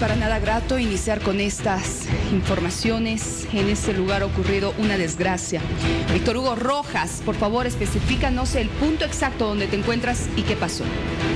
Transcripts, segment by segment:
para nada grato iniciar con estas informaciones. En este lugar ha ocurrido una desgracia. Víctor Hugo Rojas, por favor, especifícanos el punto exacto donde te encuentras y qué pasó.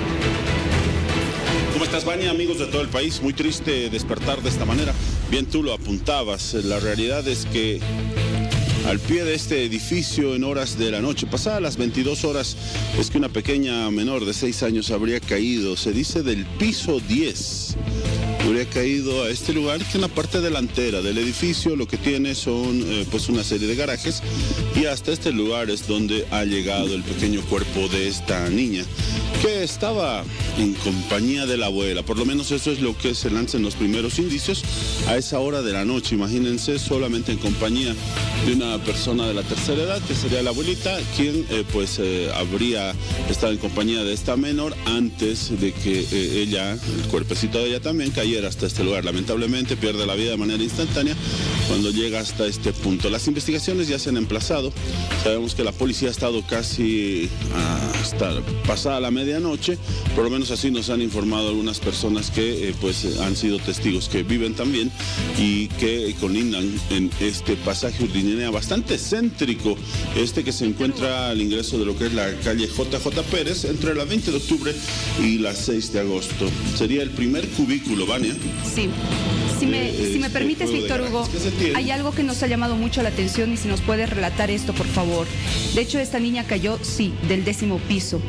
¿Cómo estás, Vania? Amigos de todo el país, muy triste despertar de esta manera. Bien, tú lo apuntabas. La realidad es que al pie de este edificio en horas de la noche, pasadas las 22 horas, es que una pequeña menor de 6 años habría caído, se dice del piso 10. Habría caído a este lugar, que en la parte delantera del edificio lo que tiene son pues una serie de garajes, y hasta este lugar es donde ha llegado el pequeño cuerpo de esta niña, que estaba en compañía de la abuela. Por lo menos eso es lo que se lanza en los primeros indicios a esa hora de la noche. Imagínense, solamente en compañía de una persona de la tercera edad, que sería la abuelita, quien habría estado en compañía de esta menor antes de que ella, el cuerpecito de ella también, cayera hasta este lugar. Lamentablemente pierde la vida de manera instantánea cuando llega hasta este punto. Las investigaciones ya se han emplazado. Sabemos que la policía ha estado casi hasta pasada la medianoche, por lo menos así nos han informado algunas personas que han sido testigos, que viven también y que colindan en este pasaje Urdinera bastante céntrico, que se encuentra al ingreso de lo que es la calle JJ Pérez, entre la 20 de octubre y la 6 de agosto. Sería el primer cubículo, Vania. Sí. Si me permites, Víctor Hugo, hay algo que nos ha llamado mucho la atención y si nos puedes relatar esto, por favor. De hecho, esta niña cayó, sí, del 10º piso.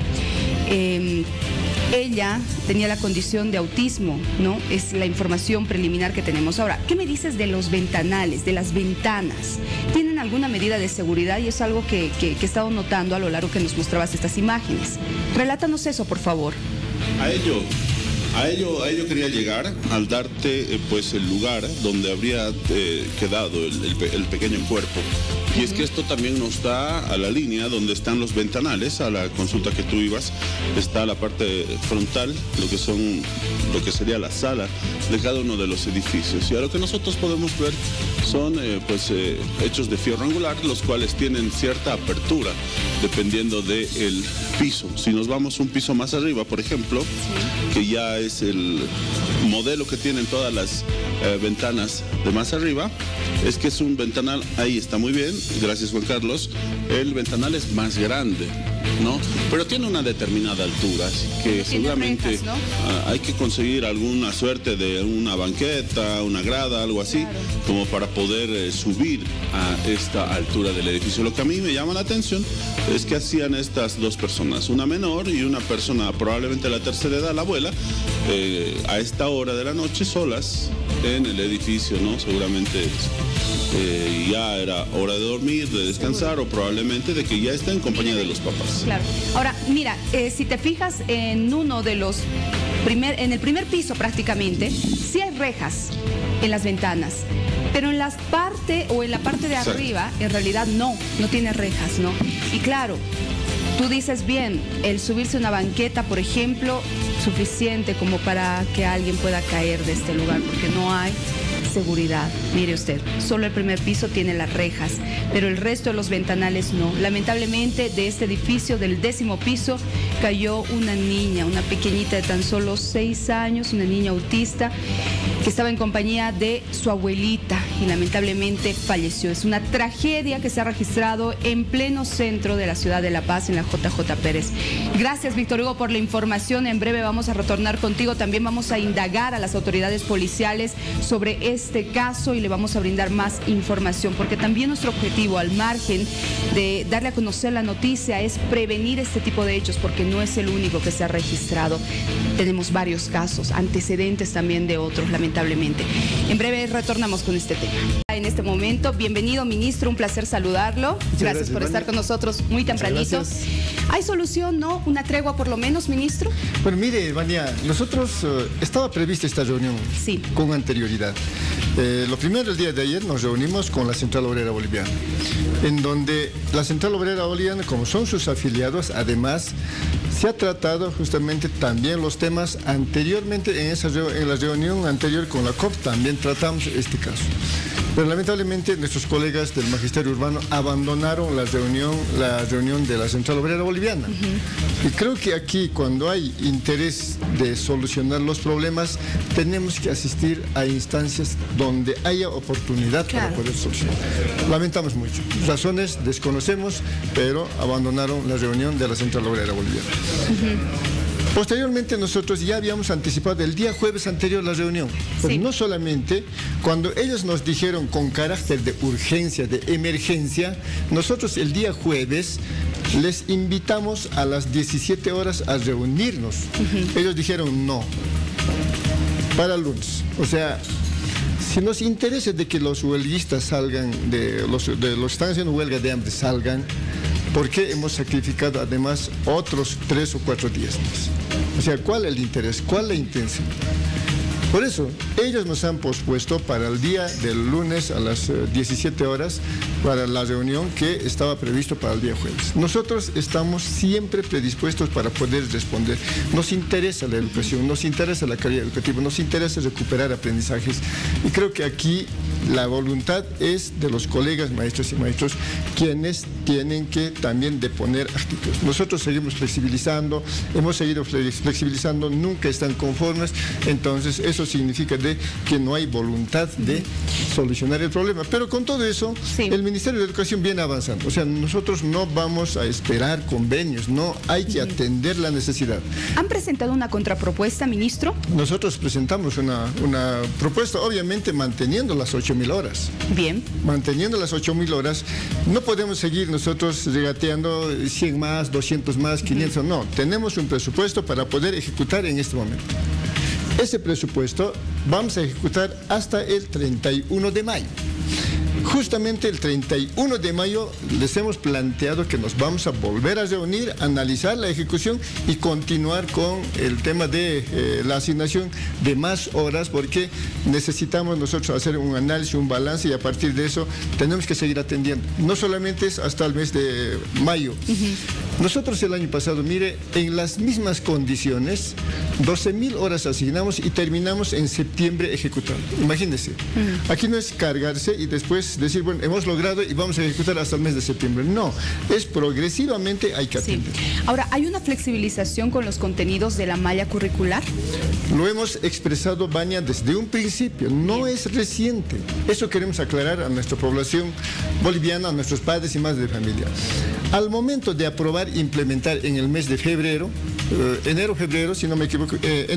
Ella tenía la condición de autismo, ¿no? Es la información preliminar que tenemos. Ahora, ¿qué me dices de los ventanales, de las ventanas? ¿Tienen alguna medida de seguridad? Y es algo que he estado notando a lo largo que nos mostrabas estas imágenes. Relátanos eso, por favor. A ello quería llegar, al darte el lugar donde habría quedado el pequeño cuerpo. Y es que esto también nos da a la línea donde están los ventanales, a la consulta que tú ibas, está la parte frontal, lo que sería la sala de cada uno de los edificios. Y a lo que nosotros podemos ver son hechos de fierro angular, los cuales tienen cierta apertura dependiendo del piso. Si nos vamos un piso más arriba, por ejemplo, que ya es el modelo que tienen todas las ventanas de más arriba, es que es un ventanal, ahí está muy bien, gracias Juan Carlos, el ventanal es más grande, ¿no? Pero tiene una determinada altura, así que seguramente rejas, ¿no? Hay que conseguir alguna suerte de una banqueta, una grada, algo así, claro, como para poder subir a esta altura del edificio. Lo que a mí me llama la atención es que hacían estas dos personas, una menor y una persona probablemente de la tercera edad, la abuela, a esta hora de la noche solas en el edificio, ¿no? Seguramente ya era hora de dormir, de descansar, o probablemente de que ya está en compañía de los papás. Claro. Ahora, mira, si te fijas en uno de los en el primer piso prácticamente, sí hay rejas en las ventanas, pero en la parte de arriba, en realidad no tiene rejas, ¿no? Y claro, tú dices bien, el subirse a una banqueta, por ejemplo, suficiente como para que alguien pueda caer de este lugar, porque no hay seguridad. Mire usted, solo el primer piso tiene las rejas, pero el resto de los ventanales no. Lamentablemente, de este edificio del 10º piso cayó una niña, una pequeñita de tan solo 6 años, una niña autista que estaba en compañía de su abuelita y lamentablemente falleció. Es una tragedia que se ha registrado en pleno centro de la ciudad de La Paz, en la JJ Pérez. Gracias, Víctor Hugo, por la información. En breve vamos a retornar contigo. También vamos a indagar a las autoridades policiales sobre este caso y le vamos a brindar más información, porque también nuestro objetivo, al margen de darle a conocer la noticia, es prevenir este tipo de hechos, porque no es el único que se ha registrado. Tenemos varios casos, antecedentes también de otros, lamentablemente. En breve retornamos con este tema. En este momento, bienvenido, ministro, un placer saludarlo. Gracias por estar con nosotros muy tempranito. ¿Hay solución, no? ¿Una tregua por lo menos, ministro? Bueno, mire, Vania, nosotros estaba prevista esta reunión con anterioridad. Lo primero, el día de ayer nos reunimos con la Central Obrera Boliviana, en donde la Central Obrera Boliviana, como son sus afiliados, además se ha tratado justamente también los temas anteriormente, en la reunión anterior con la COP también tratamos este caso. Pero lamentablemente nuestros colegas del Magisterio Urbano abandonaron la reunión de la Central Obrera Boliviana. Y creo que aquí, cuando hay interés de solucionar los problemas, tenemos que asistir a instancias donde haya oportunidad para poder solucionar. Lamentamos mucho. Razones desconocemos, pero abandonaron la reunión de la Central Obrera Boliviana. Posteriormente nosotros ya habíamos anticipado el día jueves anterior la reunión. Pues no solamente cuando ellos nos dijeron con carácter de urgencia, de emergencia, nosotros el día jueves les invitamos a las 17 horas a reunirnos. Ellos dijeron no, para el lunes. O sea, si nos interesa de que los huelguistas salgan, de los que están haciendo huelga de hambre salgan, ¿por qué hemos sacrificado además otros 3 o 4 días más? O sea, ¿cuál es el interés? ¿Cuál es la intención? Por eso, ellos nos han pospuesto para el día del lunes a las 17 horas para la reunión que estaba previsto para el día jueves. Nosotros estamos siempre predispuestos para poder responder. Nos interesa la educación, nos interesa la calidad educativa, nos interesa recuperar aprendizajes. Y creo que aquí la voluntad es de los colegas maestros y maestros, quienes tienen que también deponer actitudes. Nosotros seguimos flexibilizando, hemos seguido flexibilizando, nunca están conformes, entonces eso significa que no hay voluntad de solucionar el problema. Pero con todo eso, el Ministerio de Educación viene avanzando. O sea, nosotros no vamos a esperar convenios, no, hay que atender la necesidad. ¿Han presentado una contrapropuesta, ministro? Nosotros presentamos una propuesta, obviamente manteniendo las 8.000 horas. Bien. Manteniendo las 8.000 horas, no podemos seguir nosotros regateando 100 más, 200 más, 500, no. Tenemos un presupuesto para poder ejecutar en este momento. Ese presupuesto vamos a ejecutar hasta el 31 de mayo. Justamente el 31 de mayo les hemos planteado que nos vamos a volver a reunir, analizar la ejecución y continuar con el tema de la asignación de más horas, porque necesitamos nosotros hacer un análisis, un balance, y a partir de eso tenemos que seguir atendiendo. No solamente es hasta el mes de mayo. Nosotros el año pasado, mire, en las mismas condiciones, 12.000 horas asignamos y terminamos en septiembre ejecutando. Imagínense, aquí no es cargarse y después decir, bueno, hemos logrado y vamos a ejecutar hasta el mes de septiembre. No, es progresivamente hay que atender. Ahora, ¿hay una flexibilización con los contenidos de la malla curricular? Lo hemos expresado, Vania, desde un principio, no es reciente. Eso queremos aclarar a nuestra población boliviana, a nuestros padres y madres de familia. Al momento de aprobar e implementar en el mes de febrero, enero-febrero, si no me equivoco,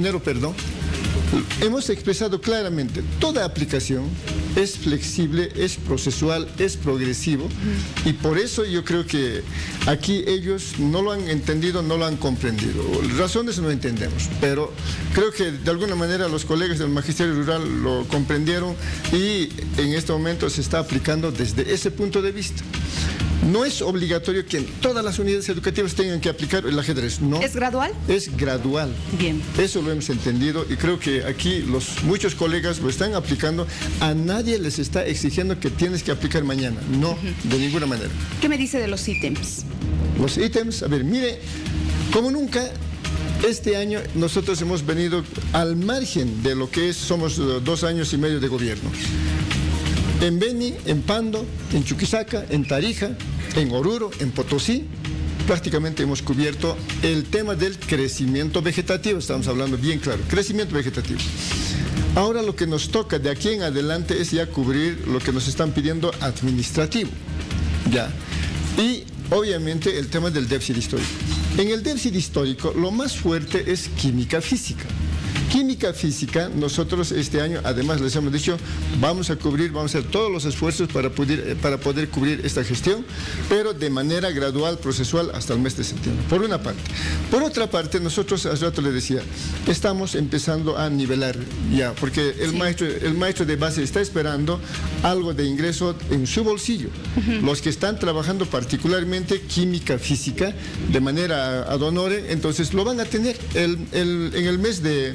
hemos expresado claramente, toda aplicación es flexible, es procesual, es progresivo, y por eso yo creo que aquí ellos no lo han entendido, no lo han comprendido. Razones no entendemos, pero creo que de alguna manera los colegas del Magisterio Rural lo comprendieron y en este momento se está aplicando desde ese punto de vista. No es obligatorio que en todas las unidades educativas tengan que aplicar el ajedrez, ¿no? ¿Es gradual? Es gradual. Bien. Eso lo hemos entendido y creo que aquí muchos colegas lo están aplicando. A nadie les está exigiendo que tienes que aplicar mañana. No, de ninguna manera. ¿Qué me dice de los ítems? Los ítems, a ver, mire, como nunca, este año nosotros hemos venido al margen de lo que es, somos 2 años y medio de gobierno. En Beni, en Pando, en Chuquisaca, en Tarija, en Oruro, en Potosí, prácticamente hemos cubierto el tema del crecimiento vegetativo. Estamos hablando bien claro, crecimiento vegetativo. Ahora lo que nos toca de aquí en adelante es ya cubrir lo que nos están pidiendo administrativo. Ya. Y obviamente el tema del déficit histórico. En el déficit histórico lo más fuerte es química física. Química física, nosotros este año, además les hemos dicho, vamos a hacer todos los esfuerzos para poder cubrir esta gestión, pero de manera gradual, procesual, hasta el mes de septiembre, por una parte. Por otra parte, nosotros, hace rato le decía, estamos empezando a nivelar ya, porque el maestro de base está esperando algo de ingreso en su bolsillo. Los que están trabajando particularmente química física, de manera ad honorem, entonces lo van a tener en el mes de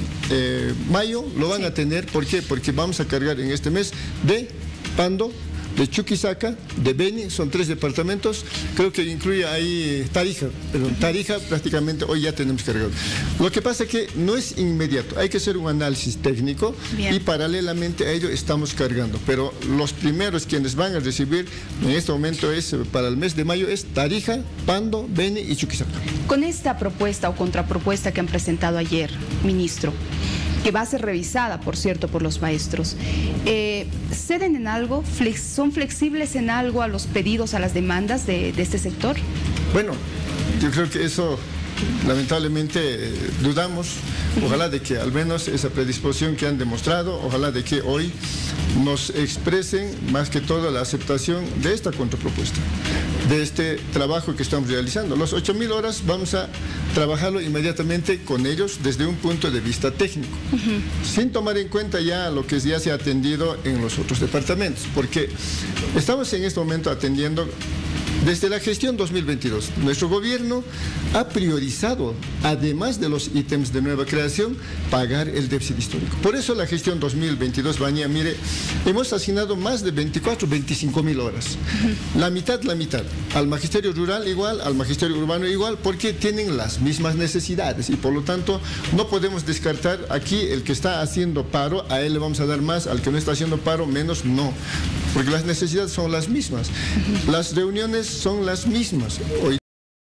mayo, lo van a tener. ¿Por qué? Porque vamos a cargar en este mes de Pando, de Chuquisaca, de Beni, son 3 departamentos, creo que incluye ahí Tarija, pero Tarija prácticamente hoy ya tenemos cargado. Lo que pasa es que no es inmediato, hay que hacer un análisis técnico. Bien. Y paralelamente a ello estamos cargando, pero los primeros quienes van a recibir en este momento es, para el mes de mayo, es Tarija, Pando, Beni y Chuquisaca. Con esta propuesta o contrapropuesta que han presentado ayer, ministro, que va a ser revisada, por cierto, por los maestros, ¿ceden en algo? ¿Son flexibles en algo a los pedidos, a las demandas de este sector? Bueno, yo creo que eso lamentablemente dudamos. Ojalá de que al menos esa predisposición que han demostrado, ojalá de que hoy nos expresen más que todo la aceptación de esta contrapropuesta, de este trabajo que estamos realizando. Los 8.000 horas vamos a trabajarlo inmediatamente con ellos desde un punto de vista técnico, sin tomar en cuenta ya lo que ya se ha atendido en los otros departamentos, porque estamos en este momento atendiendo. Desde la gestión 2022, nuestro gobierno ha priorizado, además de los ítems de nueva creación, pagar el déficit histórico. Por eso la gestión 2022, Vania, mire, hemos asignado más de 25.000 horas. La mitad. Al magisterio rural igual, al magisterio urbano igual, porque tienen las mismas necesidades y por lo tanto no podemos descartar aquí el que está haciendo paro, a él le vamos a dar más, al que no está haciendo paro menos, no. Porque las necesidades son las mismas. Las reuniones son las mismas. Hoy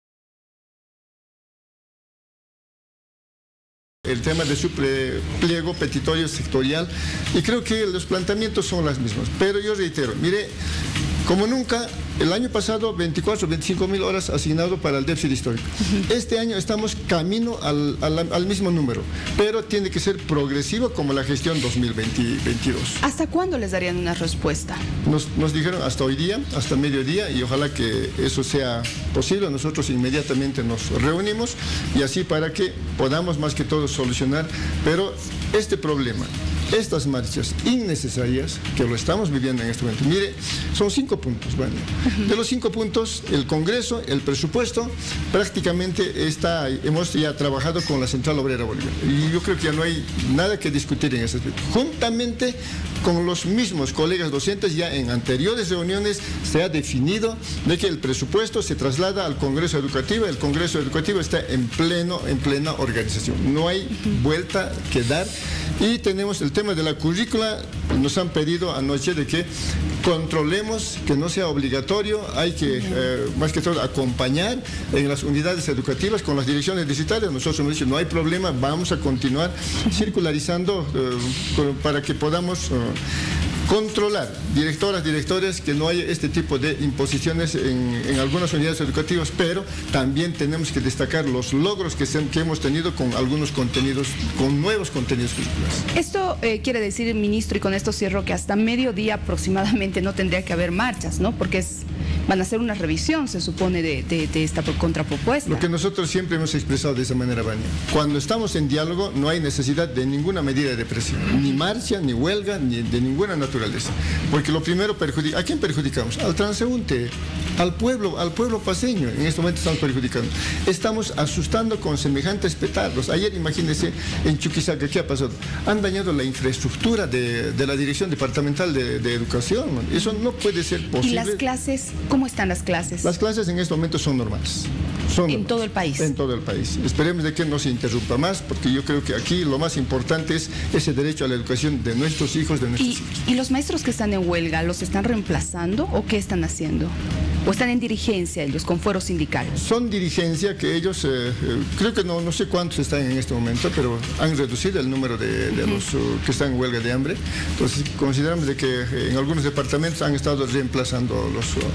el tema de su pliego petitorio sectorial y creo que los planteamientos son los mismos. Pero yo reitero, mire, como nunca, el año pasado 25.000 horas asignado para el déficit histórico. Este año estamos camino al mismo número, pero tiene que ser progresivo como la gestión 2022. ¿Hasta cuándo les darían una respuesta? Nos dijeron hasta hoy día, hasta mediodía, y ojalá que eso sea posible. Nosotros inmediatamente nos reunimos y así para que podamos más que todo solucionar, pero este problema, estas marchas innecesarias que lo estamos viviendo en este momento. Mire, son 5 puntos. Bueno, de los 5 puntos, el Congreso, el presupuesto, prácticamente hemos ya trabajado con la Central Obrera Boliviana. Y yo creo que ya no hay nada que discutir en ese aspecto. Juntamente con los mismos colegas docentes, ya en anteriores reuniones se ha definido de que el presupuesto se traslada al Congreso Educativo. El Congreso Educativo está en plena organización. No hay vuelta que dar. Y tenemos el tema de la currícula. Nos han pedido anoche de que controlemos, que no sea obligatorio. Hay que, más que todo, acompañar en las unidades educativas con las direcciones distritales. Nosotros hemos dicho, no hay problema, vamos a continuar circularizando para que podamos controlar, directores, que no haya este tipo de imposiciones en algunas unidades educativas, pero también tenemos que destacar los logros que hemos tenido con algunos contenidos, con nuevos contenidos curriculares. Esto quiere decir, ministro, y con esto cierro, que hasta mediodía aproximadamente no tendría que haber marchas, ¿no? Porque van a hacer una revisión, se supone, de esta contrapropuesta. Lo que nosotros siempre hemos expresado de esa manera, Vania. Cuando estamos en diálogo no hay necesidad de ninguna medida de presión, ni marcha, ni huelga, ni de ninguna naturaleza. Porque lo primero, ¿a quién perjudicamos? Al transeúnte, al pueblo paseño. En este momento estamos perjudicando. Estamos asustando con semejantes petardos. Ayer, imagínense, en Chuquisaca, ¿qué ha pasado? Han dañado la infraestructura de la Dirección Departamental de Educación. Eso no puede ser posible. ¿Y las clases? ¿Cómo están las clases? Las clases en este momento son normales. ¿En todo el país? En todo el país. Esperemos de que no se interrumpa más, porque yo creo que aquí lo más importante es ese derecho a la educación de nuestros hijos, de nuestros hijos. ¿Y los maestros que están en huelga, los están reemplazando o qué están haciendo? ¿O están en dirigencia ellos, con fuero sindical? Son dirigencia que ellos, creo que no sé cuántos están en este momento, pero han reducido el número de los que están en huelga de hambre. Entonces consideramos de que en algunos departamentos han estado reemplazando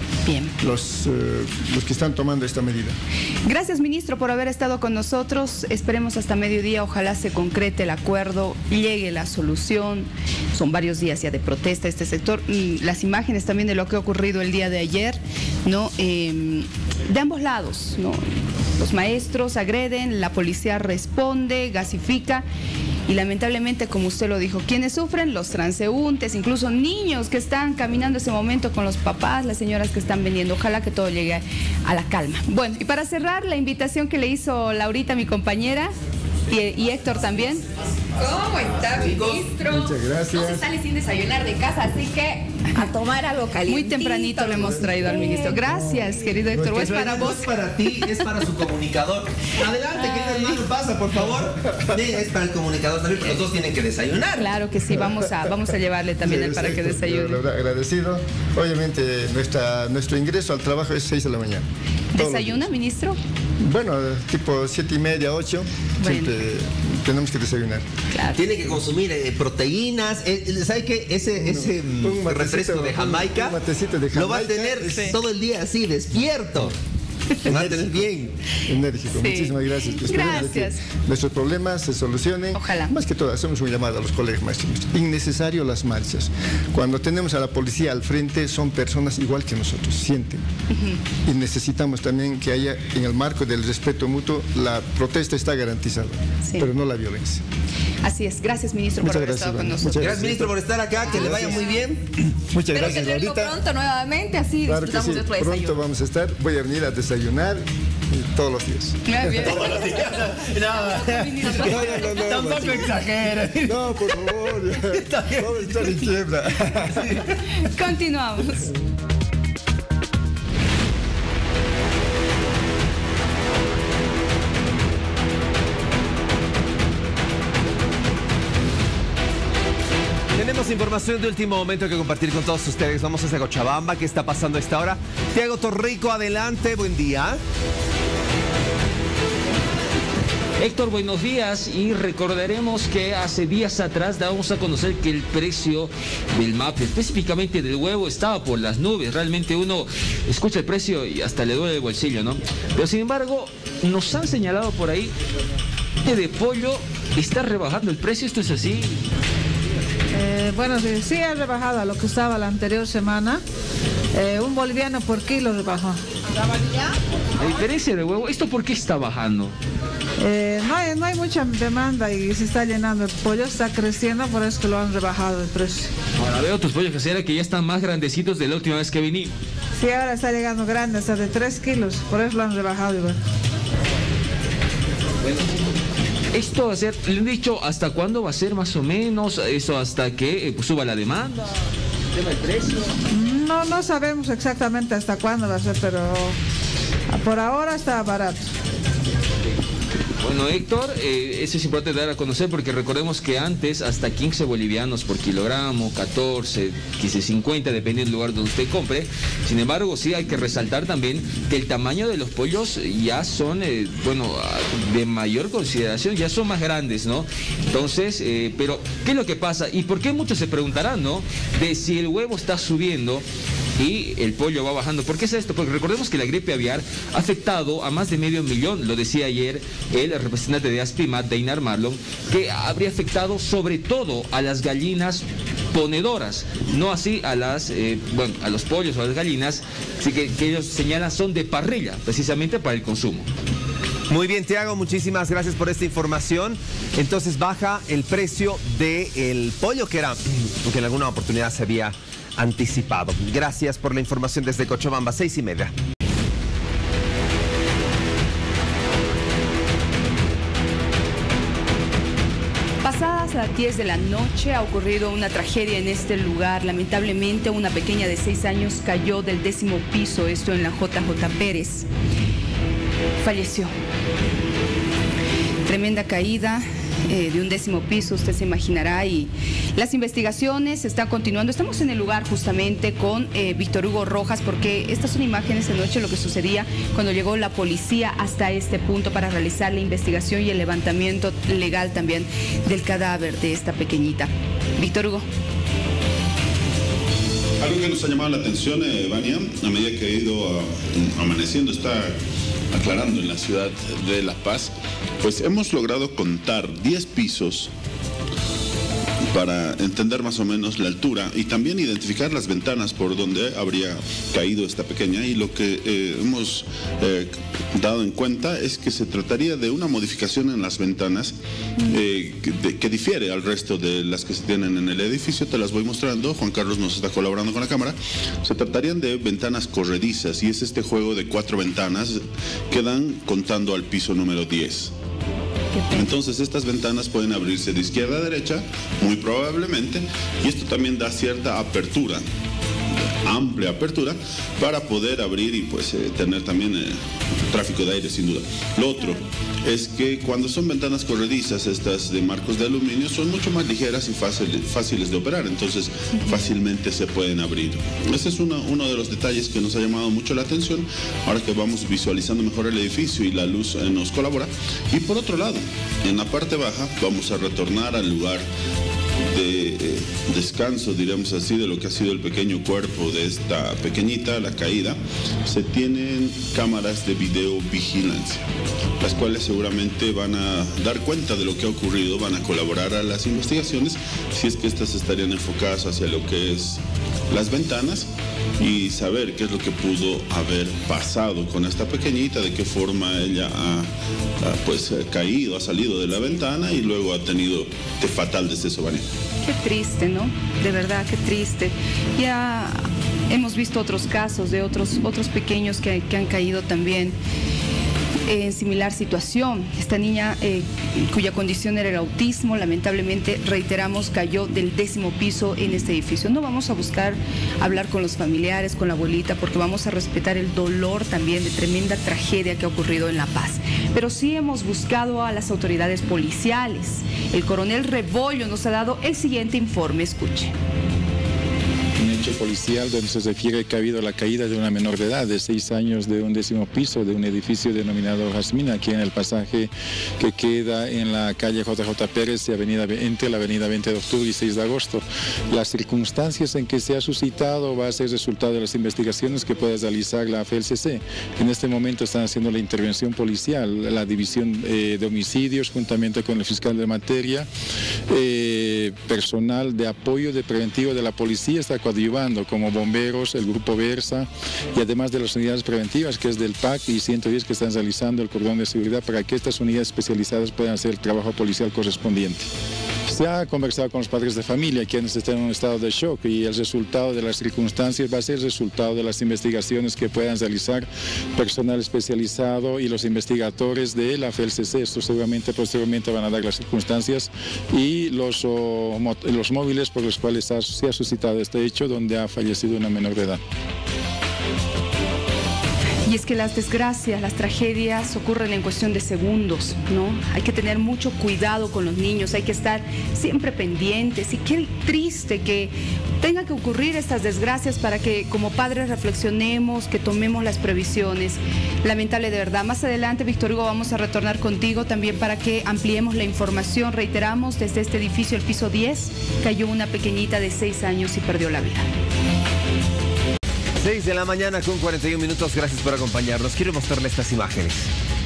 los que están tomando esta medida. Gracias, ministro, por haber estado con nosotros. Esperemos hasta mediodía, ojalá se concrete el acuerdo, llegue la solución. Son varios días ya de protesta este sector. Las imágenes también de lo que ha ocurrido el día de ayer, ¿no? De ambos lados, ¿no? Los maestros agreden, la policía responde, gasifica. Y lamentablemente, como usted lo dijo, quienes sufren, los transeúntes, incluso niños que están caminando ese momento con los papás, las señoras que están vendiendo. Ojalá que todo llegue a la calma. Bueno, y para cerrar, la invitación que le hizo Laurita, mi compañera. Y Héctor también. ¿Cómo está, ministro? Muchas gracias. No se sale sin desayunar de casa, así que a tomar algo caliente. Muy tempranito le hemos traído al ministro. Gracias, querido Héctor. ¿Es para vos? No es para ti, es para su comunicador. Adelante, querido hermano, pasa, por favor. Sí, es para el comunicador también, pero los dos tienen que desayunar. Claro que sí, vamos a llevarle también para que desayune. Agradecido. Obviamente, nuestro ingreso al trabajo es 6 de la mañana. ¿Desayuna, ministro? Bueno, tipo 7:30, 8. Bueno. Siempre tenemos que desayunar. Claro. Tiene que consumir proteínas. ¿Sabe qué? Ese refresco de Jamaica, lo va a tener todo el día así, despierto. Va a tener bien. Enérgico. Sí. Muchísimas gracias. Gracias. Que nuestros problemas se solucionen. Ojalá. Más que todo, hacemos un llamado a los colegas maestros. Innecesario las marchas. Cuando tenemos a la policía al frente, son personas igual que nosotros, sienten. Y necesitamos también que haya, en el marco del respeto mutuo, la protesta está garantizada, pero no la violencia. Así es. Gracias, ministro, por haber estado con nosotros. Gracias, ministro, por estar acá. Que le vaya muy bien. Muchas gracias, Espero tenerlo pronto nuevamente, así claro disfrutamos de nuestro desayuno. Pronto vamos a estar. Voy a venir a desayunar todos los días. Todos los días. No, tampoco exageres. No, por favor. Vamos a estar en quiebra. Continuamos. Tenemos información de último momento que compartir con todos ustedes. Vamos hacia Cochabamba. ¿Qué está pasando a esta hora? Tiago Torrico, adelante. Buen día. Héctor, buenos días, y recordaremos que hace días atrás dábamos a conocer que el precio del MAPE, específicamente del huevo, estaba por las nubes. Realmente uno escucha el precio y hasta le duele el bolsillo, ¿no? Pero sin embargo, nos han señalado por ahí que de pollo está rebajando el precio. ¿Esto es así? Bueno, sí ha rebajado a lo que estaba la anterior semana. Un boliviano por kilo rebajó. A diferencia de huevo, ¿esto por qué está bajando? No hay mucha demanda y se está llenando. El pollo está creciendo, por eso que lo han rebajado el precio. Ahora veo tus pollos caseros que ya están más grandecitos de la última vez que viní. Sí, ahora está llegando grande, hasta de 3 kilos, por eso lo han rebajado igual. Bueno, esto va a ser, le han dicho hasta cuándo va a ser más o menos, eso hasta que suba la demanda, el tema del precio. No sabemos exactamente hasta cuándo va a ser, pero por ahora está barato. Bueno, Héctor, eso es importante dar a conocer porque recordemos que antes hasta 15 bolivianos por kilogramo, 14, 15.50, dependiendo del lugar donde usted compre. Sin embargo, sí hay que resaltar también que el tamaño de los pollos ya son, de mayor consideración, ya son más grandes, ¿no? Entonces, pero, ¿qué es lo que pasa? ¿Y por qué muchos se preguntarán, ¿no? De si el huevo está subiendo y el pollo va bajando. ¿Por qué es esto? Porque recordemos que la gripe aviar ha afectado a más de 500.000, lo decía ayer el representante de Aspimat, Deinar Marlon, que habría afectado sobre todo a las gallinas ponedoras, no así a a los pollos o a las gallinas, así que ellos señalan son de parrilla, precisamente para el consumo. Muy bien, Tiago, muchísimas gracias por esta información. Entonces baja el precio del pollo que en alguna oportunidad se había anticipado. Gracias por la información desde Cochabamba, 6:30. Pasadas las 10 de la noche ha ocurrido una tragedia en este lugar. Lamentablemente, una pequeña de 6 años cayó del 10º piso, esto en la JJ Pérez. Falleció. Tremenda caída de un 10º piso, usted se imaginará, y las investigaciones están continuando. Estamos en el lugar justamente con Víctor Hugo Rojas, porque estas son imágenes de noche, lo que sucedía cuando llegó la policía hasta este punto para realizar la investigación y el levantamiento legal también del cadáver de esta pequeñita. Víctor Hugo. Algo que nos ha llamado la atención, Vania, a medida que ha ido amaneciendo, está aclarando en la ciudad de La Paz, pues hemos logrado contar 10 pisos para entender más o menos la altura y también identificar las ventanas por donde habría caído esta pequeña, y lo que hemos dado en cuenta es que se trataría de una modificación en las ventanas que difiere al resto de las que se tienen en el edificio. Te las voy mostrando, Juan Carlos nos está colaborando con la cámara. Se tratarían de ventanas corredizas y es este juego de 4 ventanas que dan contando al piso número 10. Entonces estas ventanas pueden abrirse de izquierda a derecha, muy probablemente, y esto también da cierta apertura, amplia apertura, para poder abrir y pues tener también tráfico de aire, sin duda. Lo otro es que cuando son ventanas corredizas, estas de marcos de aluminio, son mucho más ligeras y fáciles de operar, entonces fácilmente se pueden abrir. Ese es uno de los detalles que nos ha llamado mucho la atención, ahora que vamos visualizando mejor el edificio y la luz nos colabora. Y por otro lado, en la parte baja vamos a retornar al lugar de descanso, diríamos así, de lo que ha sido el pequeño cuerpo de esta pequeñita, la caída. Se tienen cámaras de videovigilancia, las cuales seguramente van a dar cuenta de lo que ha ocurrido, van a colaborar a las investigaciones, si es que estas estarían enfocadas hacia lo que es las ventanas, y saber qué es lo que pudo haber pasado con esta pequeñita, de qué forma ella ha caído, ha salido de la ventana y luego ha tenido este fatal deceso, Vania. Qué triste, ¿no? De verdad, qué triste. Ya hemos visto otros casos de otros pequeños que han caído también en similar situación. Esta niña, cuya condición era el autismo, lamentablemente, reiteramos, cayó del 10º piso en este edificio. No vamos a buscar hablar con los familiares, con la abuelita, porque vamos a respetar el dolor también de tremenda tragedia que ha ocurrido en La Paz. Pero sí hemos buscado a las autoridades policiales. El coronel Rebollo nos ha dado el siguiente informe. Escuche. Policial donde se refiere que ha habido la caída de una menor de edad de 6 años de un 10º piso de un edificio denominado Jazmín, aquí en el pasaje que queda en la calle JJ Pérez y entre la avenida 20 de octubre y 6 de agosto. Las circunstancias en que se ha suscitado va a ser resultado de las investigaciones que pueda realizar la FLCC. En este momento están haciendo la intervención policial, la división de homicidios juntamente con el fiscal de materia, personal de apoyo de preventivo de la policía está coadyuvando, como bomberos, el grupo Versa, y además de las unidades preventivas, que es del PAC y 110 que están realizando el cordón de seguridad para que estas unidades especializadas puedan hacer el trabajo policial correspondiente. Se ha conversado con los padres de familia, quienes están en un estado de shock, y el resultado de las circunstancias va a ser el resultado de las investigaciones que puedan realizar personal especializado y los investigadores de la FLCC. Esto seguramente posteriormente van a dar las circunstancias y los móviles por los cuales se ha suscitado este hecho, donde ha fallecido una menor de edad. Y es que las desgracias, las tragedias ocurren en cuestión de segundos, ¿no? Hay que tener mucho cuidado con los niños, hay que estar siempre pendientes. Y qué triste que tenga que ocurrir estas desgracias para que como padres reflexionemos, que tomemos las previsiones. Lamentable de verdad. Más adelante, Víctor Hugo, vamos a retornar contigo también para que ampliemos la información. Reiteramos, desde este edificio, el piso 10, cayó una pequeñita de 6 años y perdió la vida. 6 de la mañana con 41 minutos. Gracias por acompañarnos. Quiero mostrarle estas imágenes.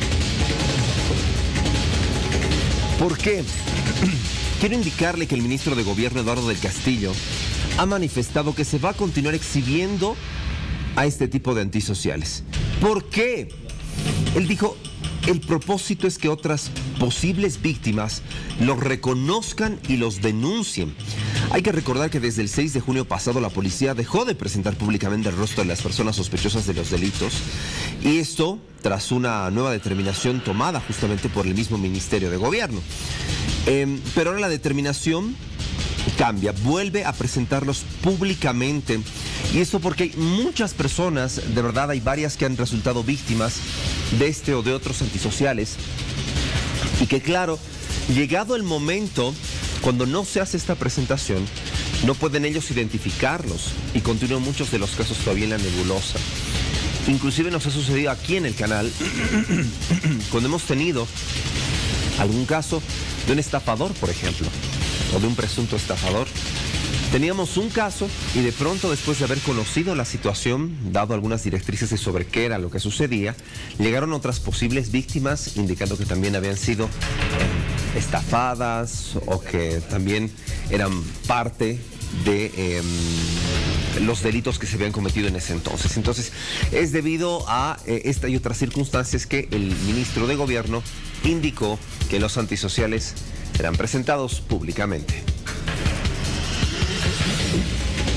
¿Por qué? Quiero indicarle que el ministro de Gobierno, Eduardo del Castillo, ha manifestado que se va a continuar exhibiendo a este tipo de antisociales. ¿Por qué? Él dijo, el propósito es que otras posibles víctimas los reconozcan y los denuncien. Hay que recordar que desde el 6 de junio pasado la policía dejó de presentar públicamente el rostro de las personas sospechosas de los delitos, y esto tras una nueva determinación tomada justamente por el mismo Ministerio de Gobierno. Pero ahora la determinación cambia, vuelve a presentarlos públicamente, y esto porque hay muchas personas, de verdad hay varias que han resultado víctimas de este o de otros antisociales, y que claro, llegado el momento, cuando no se hace esta presentación, no pueden ellos identificarlos, y continúan muchos de los casos todavía en la nebulosa. Inclusive nos ha sucedido aquí en el canal, cuando hemos tenido algún caso de un estafador, por ejemplo, o de un presunto estafador. Teníamos un caso y de pronto, después de haber conocido la situación, dado algunas directrices sobre qué era lo que sucedía, llegaron otras posibles víctimas indicando que también habían sido estafadas o que también eran parte de los delitos que se habían cometido en ese entonces. Entonces, es debido a esta y otras circunstancias que el ministro de Gobierno indicó que los antisociales serán presentados públicamente.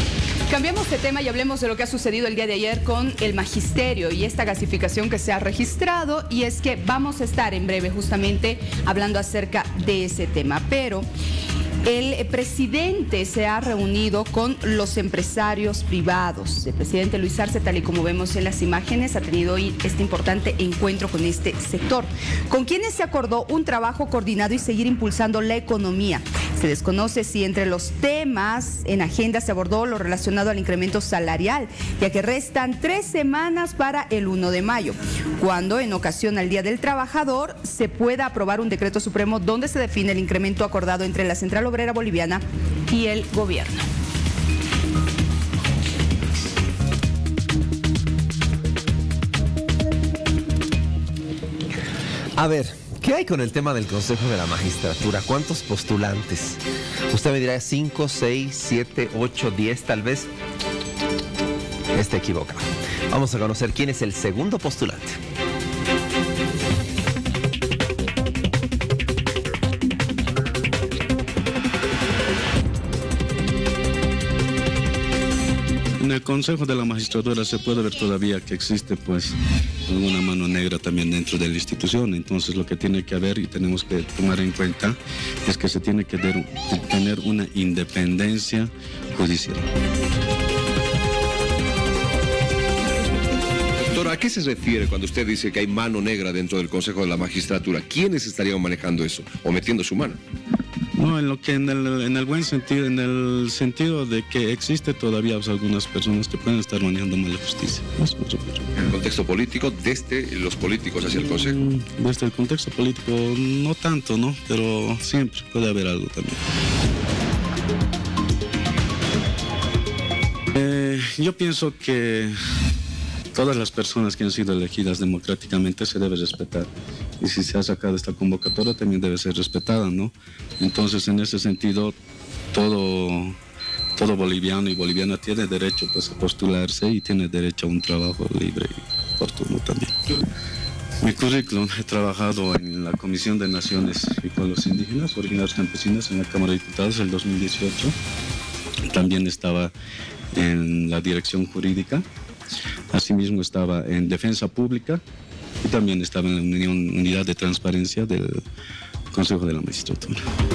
Cambiamos de tema y hablemos de lo que ha sucedido el día de ayer con el magisterio y esta gasificación que se ha registrado, y es que vamos a estar en breve justamente hablando acerca de ese tema, pero el presidente se ha reunido con los empresarios privados. El presidente Luis Arce, tal y como vemos en las imágenes, ha tenido hoy este importante encuentro con este sector, con quienes se acordó un trabajo coordinado y seguir impulsando la economía. Se desconoce si entre los temas en agenda se abordó lo relacionado al incremento salarial, ya que restan 3 semanas para el 1 de mayo, cuando en ocasión al Día del Trabajador se pueda aprobar un decreto supremo donde se define el incremento acordado entre la Central Obrera Boliviana y el gobierno. A ver, ¿qué hay con el tema del Consejo de la Magistratura? ¿Cuántos postulantes? Usted me dirá 5, 6, 7, 8, 10 tal vez. Está equivocado. Vamos a conocer quién es el segundo postulante. En el Consejo de la Magistratura se puede ver todavía que existe pues alguna mano negra también dentro de la institución. Entonces lo que tiene que haber y tenemos que tomar en cuenta es que se tiene que tener una independencia judicial. Doctor, ¿a qué se refiere cuando usted dice que hay mano negra dentro del Consejo de la Magistratura? ¿Quiénes estarían manejando eso o metiendo su mano? No, en el buen sentido, en el sentido de que existe todavía pues, algunas personas que pueden estar manejando mal la justicia. ¿En el contexto político, desde los políticos hacia el Consejo? Desde el contexto político no tanto, ¿no? Pero siempre puede haber algo también. Yo pienso que todas las personas que han sido elegidas democráticamente se debe respetar. Y si se ha sacado esta convocatoria también debe ser respetada, ¿no? Entonces, en ese sentido, todo boliviano y boliviana tiene derecho pues, a postularse y tiene derecho a un trabajo libre y oportuno también. Mi currículum, he trabajado en la Comisión de Naciones y Pueblos Indígenas, Originarios Campesinos en la Cámara de Diputados en el 2018. También estaba en la Dirección Jurídica. Asimismo estaba en Defensa Pública y también estaba en la Unidad de Transparencia del Consejo de la Magistratura.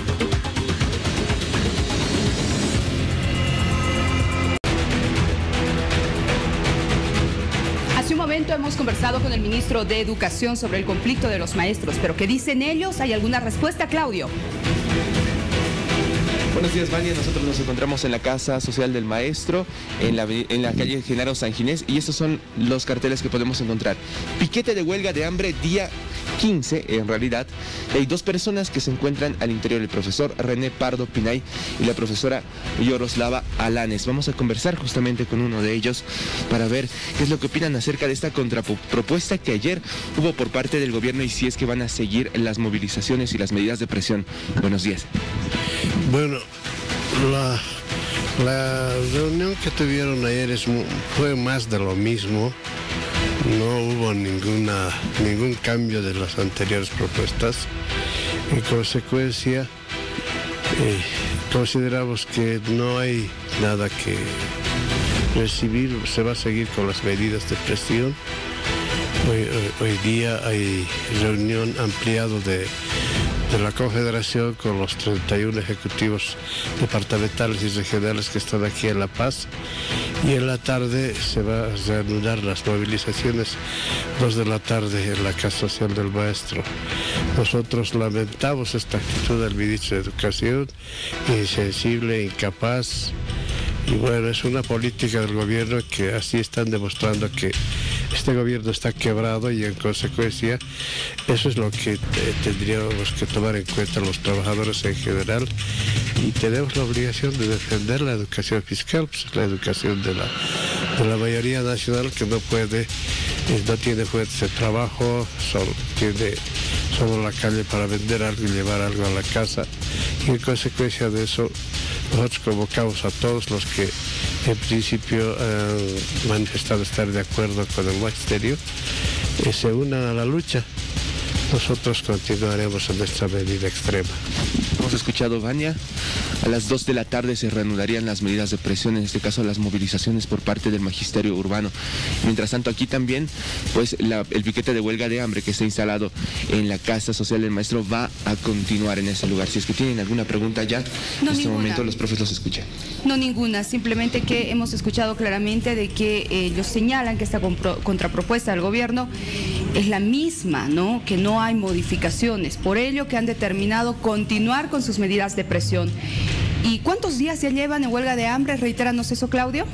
Hace un momento hemos conversado con el ministro de Educación sobre el conflicto de los maestros, pero ¿qué dicen ellos? ¿Hay alguna respuesta, Claudio? Buenos días, Vania. Nosotros nos encontramos en la Casa Social del Maestro, en la calle Genaro San Ginés, y estos son los carteles que podemos encontrar. Piquete de huelga de hambre día 15, en realidad. Hay 2 personas que se encuentran al interior, el profesor René Pardo Pinay y la profesora Yoroslava Alanes. Vamos a conversar justamente con uno de ellos para ver qué es lo que opinan acerca de esta contrapropuesta que ayer hubo por parte del gobierno y si es que van a seguir las movilizaciones y las medidas de presión. Buenos días. Bueno, la reunión que tuvieron ayer fue más de lo mismo. No hubo ningún cambio de las anteriores propuestas. En consecuencia, consideramos que no hay nada que recibir. Se va a seguir con las medidas de presión. Hoy día hay reunión ampliada de la Confederación con los 31 ejecutivos departamentales y regionales que están aquí en La Paz, y en la tarde se va a reanudar las movilizaciones 2 de la tarde en la Casa Social del Maestro. Nosotros lamentamos esta actitud del ministro de Educación, insensible, incapaz, y bueno, es una política del gobierno que así están demostrando que este gobierno está quebrado, y en consecuencia eso es lo que tendríamos que tomar en cuenta los trabajadores en general, y tenemos la obligación de defender la educación fiscal, pues la educación de la mayoría nacional, que no tiene fuentes de trabajo, tiene solo la calle para vender algo y llevar algo a la casa, y en consecuencia de eso nosotros convocamos a todos los que en principio han manifestado estar de acuerdo con el magisterio, se unan a la lucha. Nosotros continuaremos en nuestra medida extrema. Hemos escuchado, Vania, A las 2 de la tarde se reanudarían las medidas de presión, en este caso las movilizaciones por parte del magisterio urbano. Mientras tanto, aquí también, pues el piquete de huelga de hambre que está instalado en la Casa Social del Maestro va a continuar en ese lugar. Si es que tienen alguna pregunta ya, en este momento los profes los escuchan. No, ninguna, simplemente que hemos escuchado claramente de que ellos señalan que esta contrapropuesta del gobierno es la misma, ¿no? Que no hay modificaciones, por ello que han determinado continuar con sus medidas de presión. ¿Y cuántos días ya llevan en huelga de hambre? Reitéranos eso, Claudio.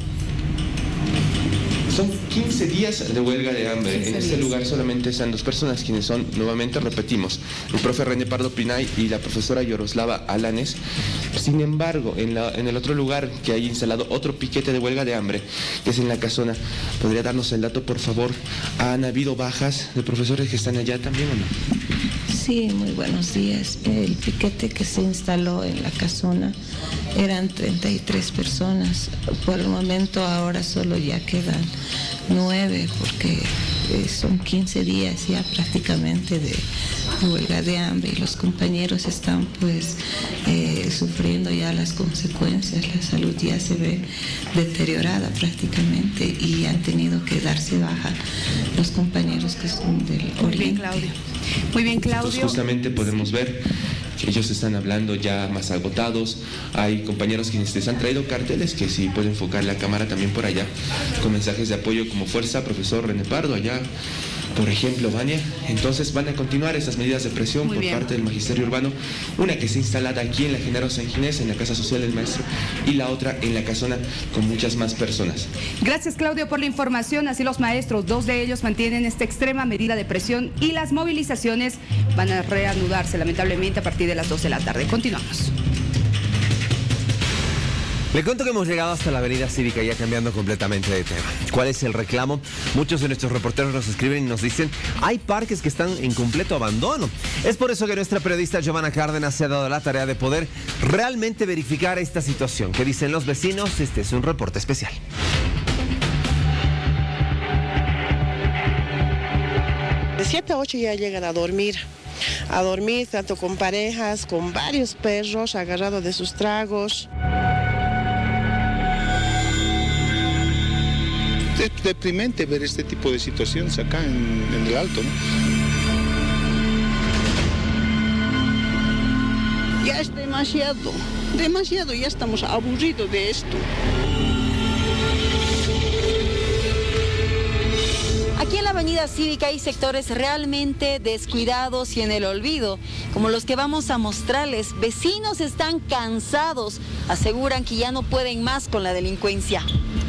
Son 15 días de huelga de hambre. En este lugar solamente están 2 personas, quienes son, nuevamente repetimos, el profe René Pardo Pinay y la profesora Yoroslava Alanes. Sin embargo, en el otro lugar que hay instalado otro piquete de huelga de hambre, que es en la Casona, ¿podría darnos el dato, por favor? ¿Han habido bajas de profesores que están allá también o no? Sí, muy buenos días. El piquete que se instaló en la Casona eran 33 personas. Por el momento ahora solo ya quedan 9 porque son 15 días ya prácticamente de huelga de hambre y los compañeros están pues sufriendo ya las consecuencias. La salud ya se ve deteriorada prácticamente y han tenido que darse baja los compañeros que son del Oriente. Muy bien, Claudio. Muy bien, Claudio. Entonces, justamente podemos ver que ellos están hablando ya más agotados. Hay compañeros quienes les han traído carteles que si puede enfocar la cámara también por allá, con mensajes de apoyo como fuerza, profesor René Pardo, allá, por ejemplo, Vania. Entonces van a continuar estas medidas de presión por parte del magisterio urbano, una que está instalada aquí en la Genaro San Ginés, en la Casa Social del Maestro, y la otra en la Casona con muchas más personas. Gracias, Claudio, por la información. Así los maestros, 2 de ellos mantienen esta extrema medida de presión y las movilizaciones van a reanudarse lamentablemente a partir de las 2 de la tarde. Continuamos. Le cuento que hemos llegado hasta la avenida Cívica, ya cambiando completamente de tema. ¿Cuál es el reclamo? Muchos de nuestros reporteros nos escriben y nos dicen, hay parques que están en completo abandono. Es por eso que nuestra periodista Giovanna Cárdenas se ha dado la tarea de poder realmente verificar esta situación. ¿Qué dicen los vecinos? Este es un reporte especial. De 7 a 8 ya llegan a dormir tanto con parejas, con varios perros agarrados de sus tragos. Es deprimente ver este tipo de situaciones acá en el Alto, ¿no? Ya es demasiado, ya estamos aburridos de esto. Aquí en la avenida Cívica hay sectores realmente descuidados y en el olvido, como los que vamos a mostrarles. Vecinos están cansados, aseguran que ya no pueden más con la delincuencia.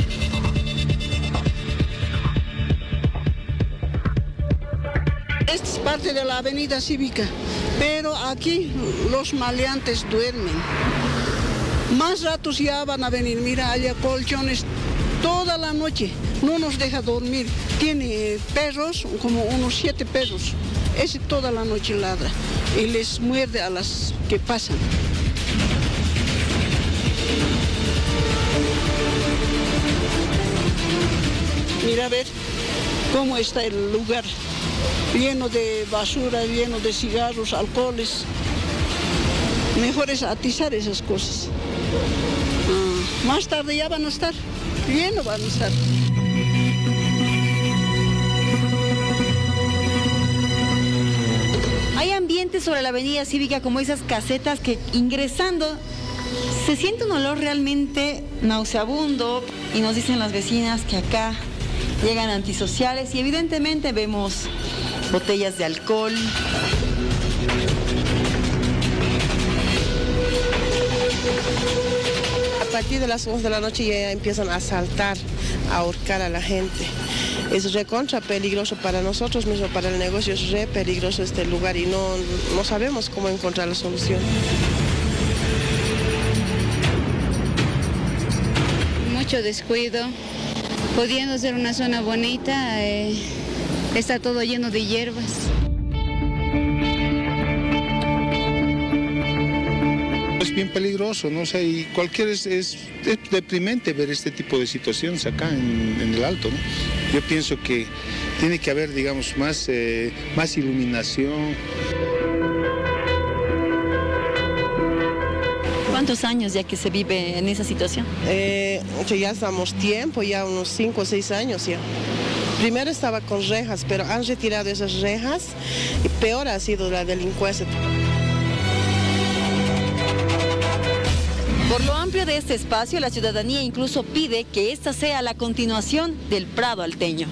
Esta es parte de la avenida Cívica, pero aquí los maleantes duermen. Más ratos ya van a venir, mira, allá colchones toda la noche, no nos deja dormir. Tiene perros, como unos 7 perros, ese toda la noche ladra y les muerde a las que pasan. Mira a ver cómo está el lugar. Lleno de basura, lleno de cigarros, alcoholes. Mejor es atizar esas cosas. Más tarde ya van a estar, lleno van a estar. Hay ambientes sobre la avenida Cívica como esas casetas que ingresando se siente un olor realmente nauseabundo y nos dicen las vecinas que acá llegan antisociales y evidentemente vemos botellas de alcohol. A partir de las 11 de la noche ya empiezan a asaltar, a ahorcar a la gente. Es recontra peligroso para nosotros mismos, para el negocio, es re peligroso este lugar y no sabemos cómo encontrar la solución. Mucho descuido, pudiendo ser una zona bonita, está todo lleno de hierbas. Es bien peligroso, ¿no? O sea, y es deprimente ver este tipo de situaciones acá en el Alto, ¿no? Yo pienso que tiene que haber, digamos, más iluminación. ¿Cuántos años ya que se vive en esa situación? Ya estamos tiempo, ya unos 5 o 6 años ya. Primero estaba con rejas, pero han retirado esas rejas y peor ha sido la delincuencia. Por lo amplio de este espacio, la ciudadanía incluso pide que esta sea la continuación del Prado alteño.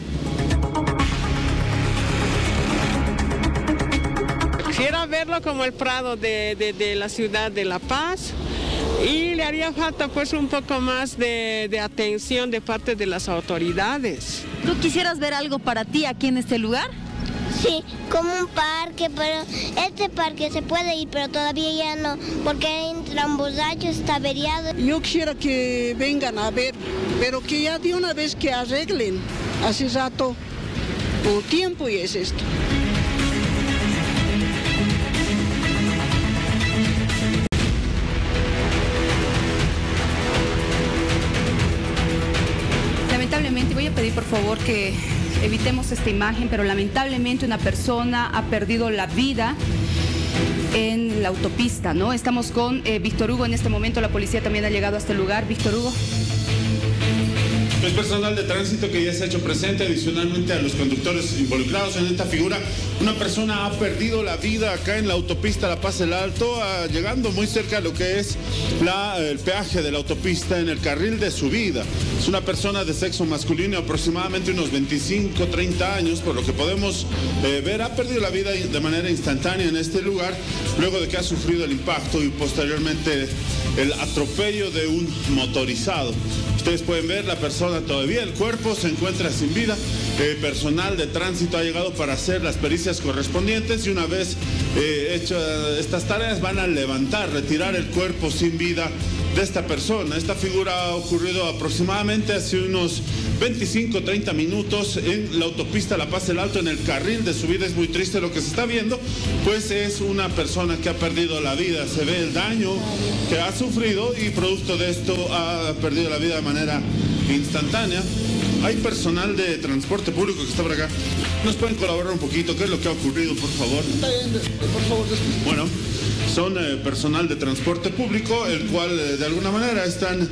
Quisiera verlo como el Prado de la ciudad de La Paz y le haría falta pues un poco más de atención de parte de las autoridades. ¿Tú quisieras ver algo para ti aquí en este lugar? Sí, como un parque, pero este parque se puede ir, pero todavía ya no, porque entra un borracho, está averiado. Yo quisiera que vengan a ver, pero que ya de una vez que arreglen. Hace rato, por tiempo y es esto. Lamentablemente, voy a pedir por favor que evitemos esta imagen, pero lamentablemente una persona ha perdido la vida en la autopista, ¿no? Estamos con Víctor Hugo en este momento, la policía también ha llegado a este lugar. Víctor Hugo. Es personal de tránsito que ya se ha hecho presente, adicionalmente a los conductores involucrados en esta figura. Una persona ha perdido la vida acá en la autopista La Paz El Alto, llegando muy cerca a lo que es el peaje de la autopista en el carril de subida. Es una persona de sexo masculino, aproximadamente unos 25, 30 años, por lo que podemos ver, ha perdido la vida de manera instantánea en este lugar, luego de que ha sufrido el impacto y posteriormente el atropello de un motorizado. Ustedes pueden ver la persona todavía, el cuerpo se encuentra sin vida. Personal de tránsito ha llegado para hacer las pericias correspondientes y una vez hechas estas tareas van a retirar el cuerpo sin vida de esta persona. Esta figura ha ocurrido aproximadamente hace unos 25-30 minutos en la autopista La Paz El Alto, en el carril de subida. Es muy triste lo que se está viendo, pues es una persona que ha perdido la vida. Se ve el daño que ha sufrido y producto de esto ha perdido la vida de manera instantánea. Hay personal de transporte público que está por acá. ¿Nos pueden colaborar un poquito? ¿Qué es lo que ha ocurrido, por favor? Por favor, bueno, son personal de transporte público, el cual de alguna manera están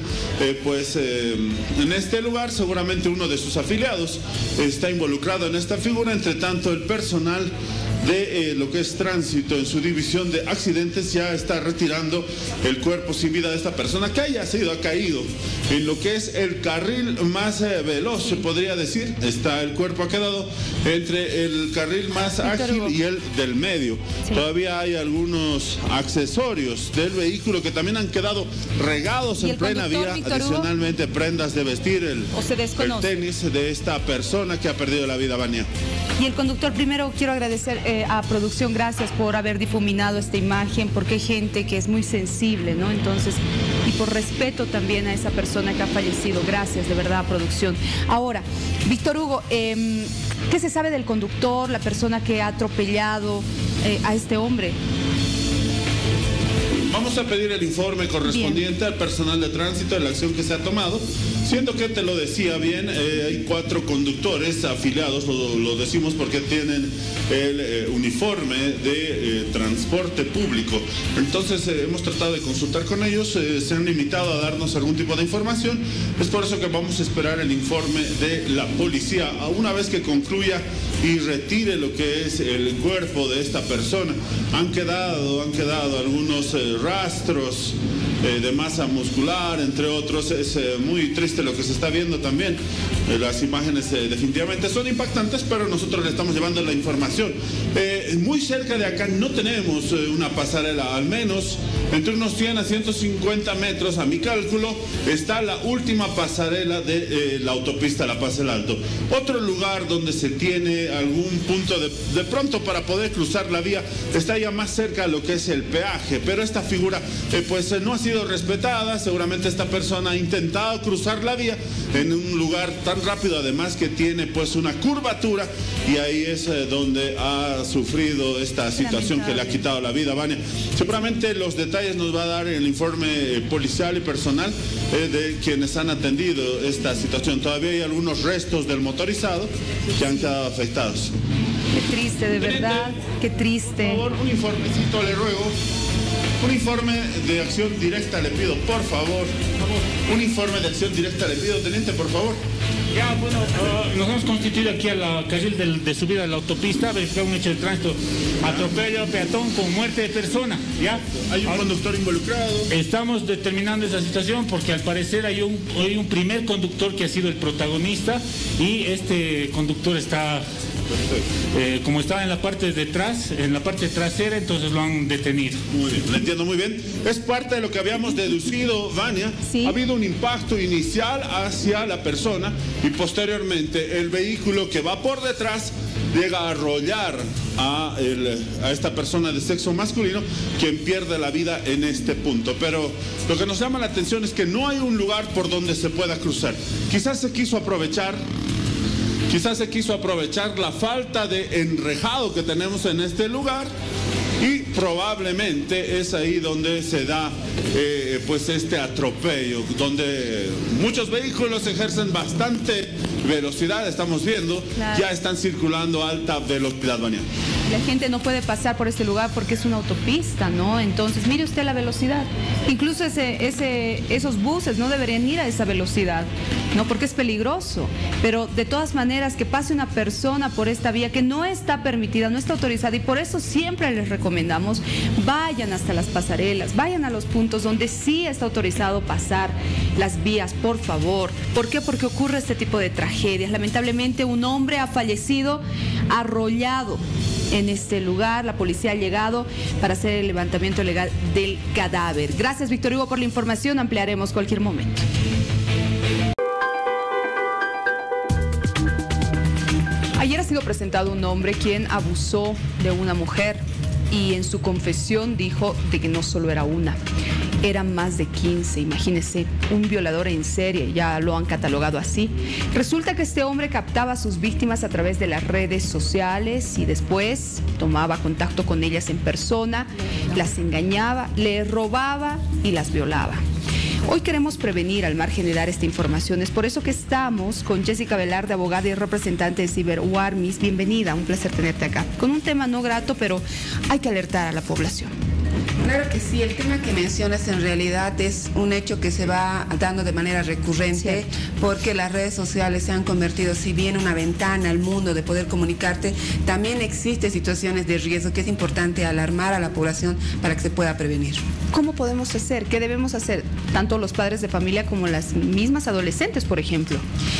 en este lugar. Seguramente uno de sus afiliados está involucrado en esta figura. Entre tanto, el personal de lo que es tránsito en su división de accidentes ya está retirando el cuerpo sin vida de esta persona que ha caído en lo que es el carril más veloz, se podría decir. El cuerpo ha quedado entre el carril más ágil y el del medio. Sí. Todavía hay algunos accesorios del vehículo que también han quedado regados en plena vía. Adicionalmente, prendas de vestir, el tenis de esta persona que ha perdido la vida, Vania. Y el conductor, primero quiero agradecer a producción, gracias por haber difuminado esta imagen, porque hay gente que es muy sensible, ¿no? Entonces, y por respeto también a esa persona que ha fallecido, gracias de verdad, producción. Ahora, Víctor Hugo, ¿qué se sabe del conductor, la persona que ha atropellado a este hombre? Vamos a pedir el informe correspondiente al personal de tránsito de la acción que se ha tomado, siendo que te lo decía bien, hay 4 conductores afiliados, lo decimos porque tienen el uniforme de transporte público. Entonces hemos tratado de consultar con ellos, se han limitado a darnos algún tipo de información. Es por eso que vamos a esperar el informe de la policía una vez que concluya y retire lo que es el cuerpo de esta persona. Han quedado algunos rastros de masa muscular, entre otros. Es muy triste lo que se está viendo también. Las imágenes definitivamente son impactantes, pero nosotros le estamos llevando la información. Muy cerca de acá no tenemos una pasarela, al menos entre unos 100 a 150 metros, a mi cálculo, está la última pasarela de la autopista La Paz El Alto. Otro lugar donde se tiene algún punto de pronto para poder cruzar la vía está ya más cerca a lo que es el peaje, pero esta figura no ha sido respetada. Seguramente esta persona ha intentado cruzar la vía en un lugar tan rápido, además que tiene pues una curvatura, y ahí es donde ha sufrido esta situación que le ha quitado la vida, Vania. Seguramente los detalles nos va a dar el informe policial y personal de quienes han atendido esta situación. Todavía hay algunos restos del motorizado que han quedado afectados. Qué triste, de verdad, qué triste. Por favor, un informecito, le ruego. Un informe de acción directa le pido, por favor. Un informe de acción directa le pido, teniente, por favor. Ya, bueno, nos hemos constituido aquí a la carril de subida a la autopista, verificar un hecho de tránsito, atropello peatón con muerte de persona, ¿ya? ¿Hay un conductor involucrado? Estamos determinando esa situación porque al parecer hay un primer conductor que ha sido el protagonista y este conductor está... como estaba en la parte de atrás, en la parte trasera, entonces lo han detenido. Muy bien, lo entiendo muy bien. Es parte de lo que habíamos deducido, Vania. ¿Sí? Ha habido un impacto inicial hacia la persona y posteriormente el vehículo que va por detrás llega a arrollar a esta persona de sexo masculino, quien pierde la vida en este punto. Pero lo que nos llama la atención es que no hay un lugar por donde se pueda cruzar. Quizás se quiso aprovechar la falta de enrejado que tenemos en este lugar y probablemente es ahí donde se da pues este atropello, donde muchos vehículos ejercen bastante velocidad, estamos viendo, claro. Ya están circulando a alta velocidad, Vania. La gente no puede pasar por este lugar porque es una autopista, ¿no? Entonces, mire usted la velocidad. Incluso esos buses no deberían ir a esa velocidad, ¿no? Porque es peligroso. Pero de todas maneras, que pase una persona por esta vía que no está permitida, no está autorizada, y por eso siempre les recomendamos, vayan hasta las pasarelas, vayan a los puntos donde sí está autorizado pasar las vías, por favor. ¿Por qué? Porque ocurre este tipo de tragedias. Lamentablemente, un hombre ha fallecido arrollado en este lugar. La policía ha llegado para hacer el levantamiento legal del cadáver. Gracias, Víctor Hugo, por la información. Ampliaremos cualquier momento. Ayer ha sido presentado un hombre quien abusó de una mujer y en su confesión dijo de que no solo era una, eran más de 15, imagínense, un violador en serie, ya lo han catalogado así. Resulta que este hombre captaba a sus víctimas a través de las redes sociales y después tomaba contacto con ellas en persona, las engañaba, les robaba y las violaba. Hoy queremos prevenir al margen de dar esta información. Es por eso que estamos con Jessica Velarde, abogada y representante de CyberWarmis. Bienvenida, un placer tenerte acá. Con un tema no grato, pero hay que alertar a la población. Claro que sí, el tema que mencionas en realidad es un hecho que se va dando de manera recurrente, porque las redes sociales se han convertido, si bien una ventana al mundo de poder comunicarte, también existen situaciones de riesgo que es importante alarmar a la población para que se pueda prevenir. ¿Cómo podemos hacer? ¿Qué debemos hacer? Tanto los padres de familia como las mismas adolescentes, por ejemplo.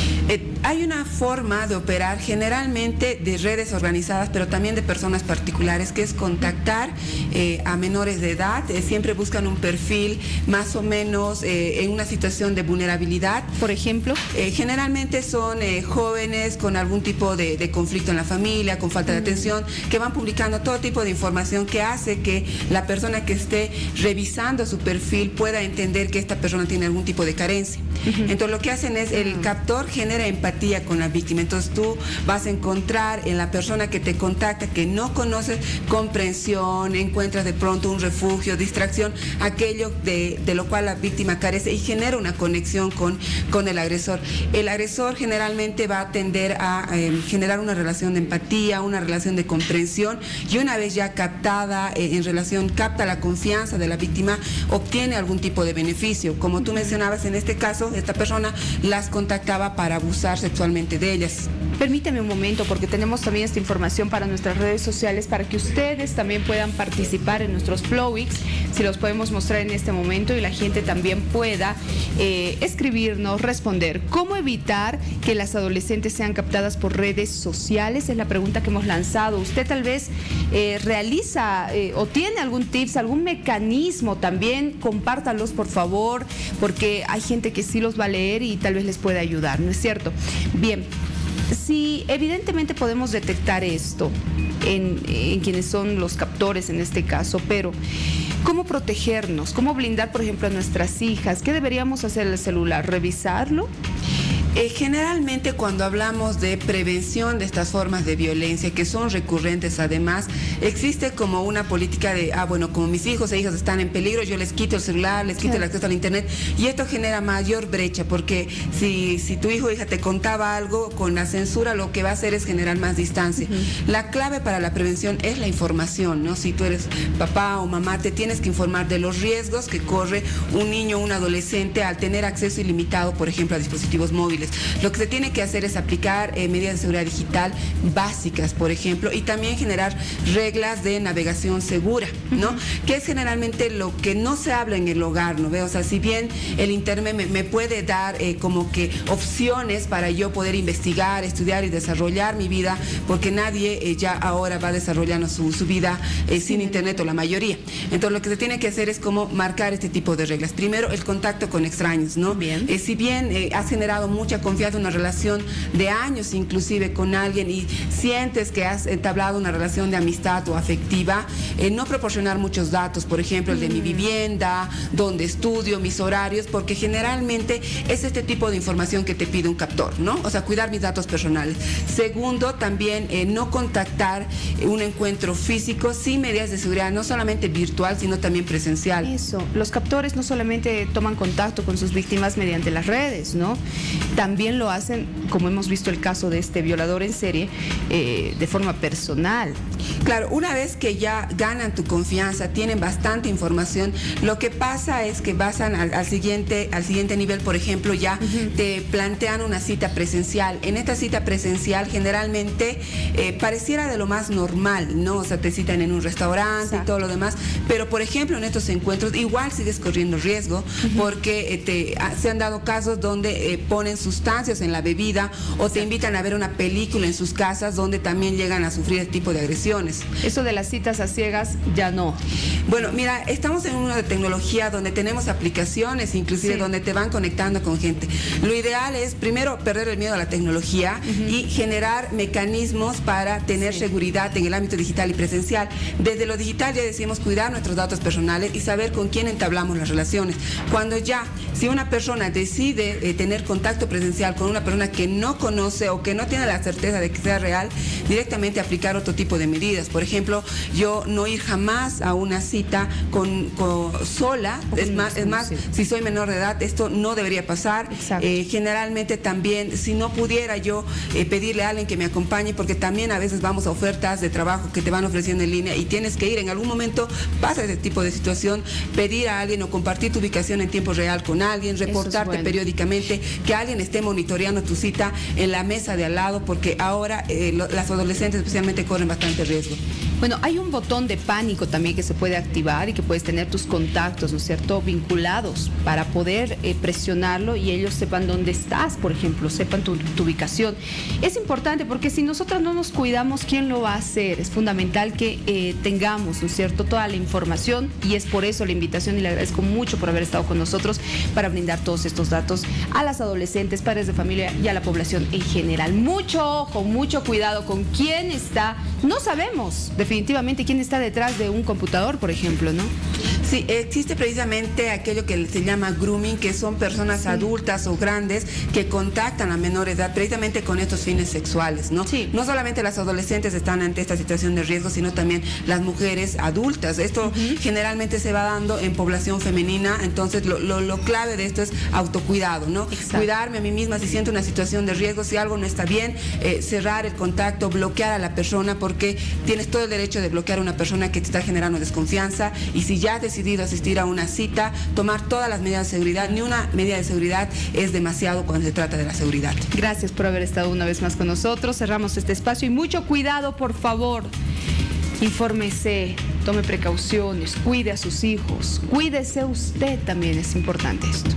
Hay una forma de operar generalmente de redes organizadas, pero también de personas particulares, que es contactar a menores de edad. Siempre buscan un perfil más o menos en una situación de vulnerabilidad. Por ejemplo, generalmente son jóvenes con algún tipo de conflicto en la familia, con falta de atención, que van publicando todo tipo de información que hace que la persona que esté revisando su perfil pueda entender que esta persona tiene algún tipo de carencia. Entonces lo que hacen es, el captor genera empatía con la víctima. Entonces tú vas a encontrar en la persona que te contacta, que no conoces, comprensión, encuentras de pronto un refugio, distracción, aquello de lo cual la víctima carece, y genera una conexión con el agresor. El agresor generalmente va a tender a generar una relación de empatía, una relación de comprensión, y una vez ya captada capta la confianza de la víctima, obtiene algún tipo de beneficio. Como tú mencionabas, en este caso, esta persona las contactaba para abusar sexualmente de ellas. Permíteme un momento, porque tenemos también esta información para nuestras redes sociales, para que ustedes también puedan participar en nuestros Flowix, si los podemos mostrar en este momento, y la gente también pueda escribirnos, responder. ¿Cómo evitar que las adolescentes sean captadas por redes sociales? Es la pregunta que hemos lanzado. Usted tal vez realiza o tiene algún tips, algún mecanismo también, compártalos por favor, porque hay gente que sí los va a leer y tal vez les puede ayudar, ¿no es cierto? Bien, si evidentemente podemos detectar esto en quienes son los captores en este caso, pero ¿cómo protegernos? ¿Cómo blindar, por ejemplo, a nuestras hijas? ¿Qué deberíamos hacer en el celular? ¿Revisarlo? Generalmente cuando hablamos de prevención de estas formas de violencia, que son recurrentes además, existe como una política de, bueno, como mis hijos e hijas están en peligro, yo les quito el celular, les quito el acceso al internet, y esto genera mayor brecha, porque si tu hijo o hija te contaba algo, con la censura lo que va a hacer es generar más distancia. La clave para la prevención es la información, ¿no? Si tú eres papá o mamá, te tienes que informar de los riesgos que corre un niño o un adolescente al tener acceso ilimitado, por ejemplo, a dispositivos móviles. Lo que se tiene que hacer es aplicar medidas de seguridad digital básicas, por ejemplo, y también generar reglas de navegación segura, ¿no? Que es generalmente lo que no se habla en el hogar, ¿no? O sea, si bien el internet me puede dar como que opciones para yo poder investigar, estudiar y desarrollar mi vida, porque nadie ya ahora va desarrollando su vida sin internet, o la mayoría. Entonces lo que se tiene que hacer es como marcar este tipo de reglas. Primero, el contacto con extraños, ¿no? Si bien has generado mucha confianza, una relación de años inclusive con alguien, y sientes que has entablado una relación de amistad o afectiva, no proporcionar muchos datos, por ejemplo, el de mi vivienda, dónde estudio, mis horarios, porque generalmente es este tipo de información que te pide un captor, ¿no? O sea, cuidar mis datos personales. Segundo, también no contactar un encuentro físico sin medidas de seguridad, no solamente virtual, sino también presencial. Eso, los captores no solamente toman contacto con sus víctimas mediante las redes, ¿no? También lo hacen, como hemos visto el caso de este violador en serie, de forma personal. Claro, una vez que ya ganan tu confianza, tienen bastante información, lo que pasa es que pasan al siguiente nivel. Por ejemplo, ya te plantean una cita presencial. En esta cita presencial generalmente pareciera de lo más normal, ¿no? O sea, te citan en un restaurante y todo lo demás, pero por ejemplo en estos encuentros igual sigues corriendo riesgo, porque se han dado casos donde ponen sustancias en la bebida, o te invitan a ver una película en sus casas, donde también llegan a sufrir este tipo de agresiones. Eso de las citas a ciegas ya no. Bueno, mira, estamos en una tecnología donde tenemos aplicaciones, inclusive donde te van conectando con gente. Lo ideal es primero perder el miedo a la tecnología y generar mecanismos para tener seguridad en el ámbito digital y presencial. Desde lo digital ya decimos cuidar nuestros datos personales y saber con quién entablamos las relaciones. Cuando si una persona decide tener contacto presencial con una persona que no conoce o que no tiene la certeza de que sea real, directamente aplicar otro tipo de medidas. Por ejemplo, yo no ir jamás a una cita sola. Es más, si soy menor de edad, esto no debería pasar. Generalmente también, si no pudiera yo pedirle a alguien que me acompañe, porque también a veces vamos a ofertas de trabajo que te van ofreciendo en línea y tienes que ir, en algún momento pasa ese tipo de situación, pedir a alguien o compartir tu ubicación en tiempo real con alguien, reportarte periódicamente, que alguien esté monitoreando tu cita en la mesa de al lado, porque ahora las adolescentes especialmente corren bastante riesgo. Bueno, hay un botón de pánico también que se puede activar y que puedes tener tus contactos, ¿no es cierto?, vinculados para poder presionarlo y ellos sepan dónde estás, por ejemplo, sepan tu ubicación. Es importante porque si nosotros no nos cuidamos, ¿quién lo va a hacer? Es fundamental que tengamos, ¿no es cierto?, toda la información, y es por eso la invitación, y le agradezco mucho por haber estado con nosotros para brindar todos estos datos a las adolescentes, padres de familia y a la población en general. Mucho ojo, mucho cuidado con quién está. No sabemos definitivamente quién está detrás de un computador, por ejemplo, ¿no? Sí, existe precisamente aquello que se llama grooming, que son personas adultas o grandes que contactan a menores de edad precisamente con estos fines sexuales, ¿no? No solamente las adolescentes están ante esta situación de riesgo, sino también las mujeres adultas. Esto generalmente se va dando en población femenina, entonces lo clave de esto es autocuidado, ¿no? Cuidarme a mí misma si siento una situación de riesgo, si algo no está bien, cerrar el contacto, bloquear a la persona, porque tienes todo el derecho de bloquear a una persona que te está generando desconfianza, y si ya has decidido asistir a una cita, tomar todas las medidas de seguridad. Ni una medida de seguridad es demasiado cuando se trata de la seguridad. Gracias por haber estado una vez más con nosotros. Cerramos este espacio y mucho cuidado, por favor. Infórmese, tome precauciones, cuide a sus hijos, cuídese usted también, es importante esto.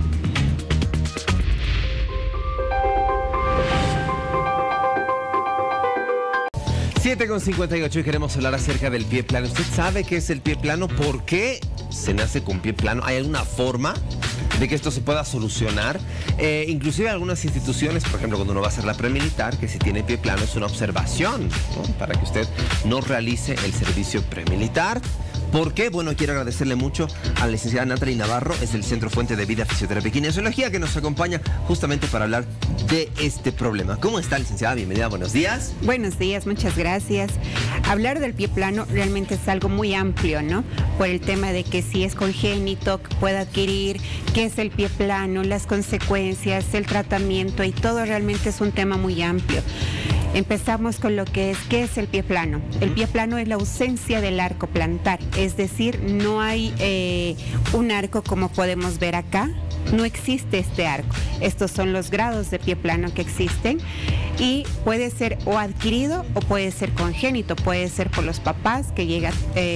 Con 58 y queremos hablar acerca del pie plano. ¿Usted sabe qué es el pie plano? ¿Por qué se nace con pie plano? ¿Hay alguna forma de que esto se pueda solucionar? Inclusive algunas instituciones, por ejemplo, cuando uno va a hacer la premilitar, que si tiene pie plano es una observación, ¿no?, para que usted no realice el servicio premilitar, ¿Por qué? Bueno, quiero agradecerle mucho a la licenciada Natalie Navarro, es del Centro Fuente de Vida, Fisioterapia y Kinesiología, que nos acompaña justamente para hablar de este problema. ¿Cómo está, licenciada? Bienvenida, buenos días. Buenos días, muchas gracias. Hablar del pie plano realmente es algo muy amplio, ¿no? Por el tema de que si es congénito, puede adquirir, qué es el pie plano, las consecuencias, el tratamiento, y todo realmente es un tema muy amplio. Empezamos con lo que es, ¿qué es el pie plano? El pie plano es la ausencia del arco plantar, es decir, no hay un arco como podemos ver acá, no existe este arco. Estos son los grados de pie plano que existen y puede ser o adquirido o puede ser congénito, puede ser por los papás que llega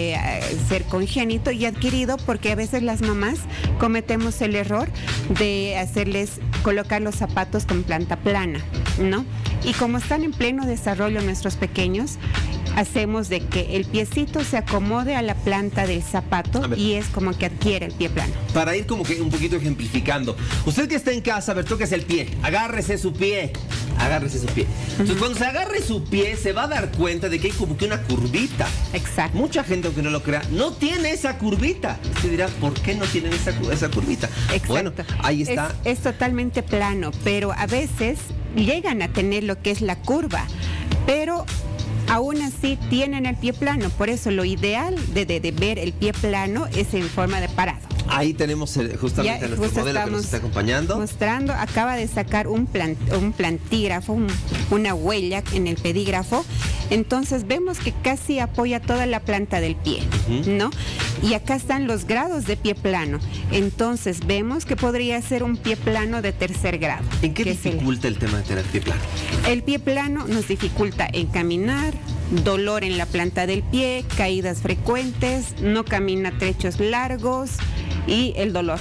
a ser congénito, y adquirido porque a veces las mamás cometemos el error de colocar los zapatos con planta plana, ¿no? Y como están en pleno desarrollo nuestros pequeños, hacemos de que el piecito se acomode a la planta del zapato y es como que adquiere el pie plano. Para ir como que un poquito ejemplificando, usted que está en casa, a ver, tóquese el pie, agárrese su pie. Agárrese su pie. Entonces, cuando se agarre su pie, se va a dar cuenta de que hay como que una curvita. Exacto. Mucha gente, aunque no lo crea, no tiene esa curvita. Usted dirá, ¿por qué no tienen esa curvita? Exacto. Bueno, ahí está. Es totalmente plano, pero a veces llegan a tener lo que es la curva, pero aún así tienen el pie plano. Por eso lo ideal de ver el pie plano es en forma de parado. Ahí tenemos justamente a nuestro modelo que nos está acompañando. Mostrando, acaba de sacar un plantígrafo, una huella en el pedígrafo. Entonces vemos que casi apoya toda la planta del pie, ¿no? Y acá están los grados de pie plano. Entonces vemos que podría ser un pie plano de tercer grado. ¿En qué dificulta el tema de tener pie plano? El pie plano nos dificulta en caminar, dolor en la planta del pie, caídas frecuentes, no camina trechos largos y el dolor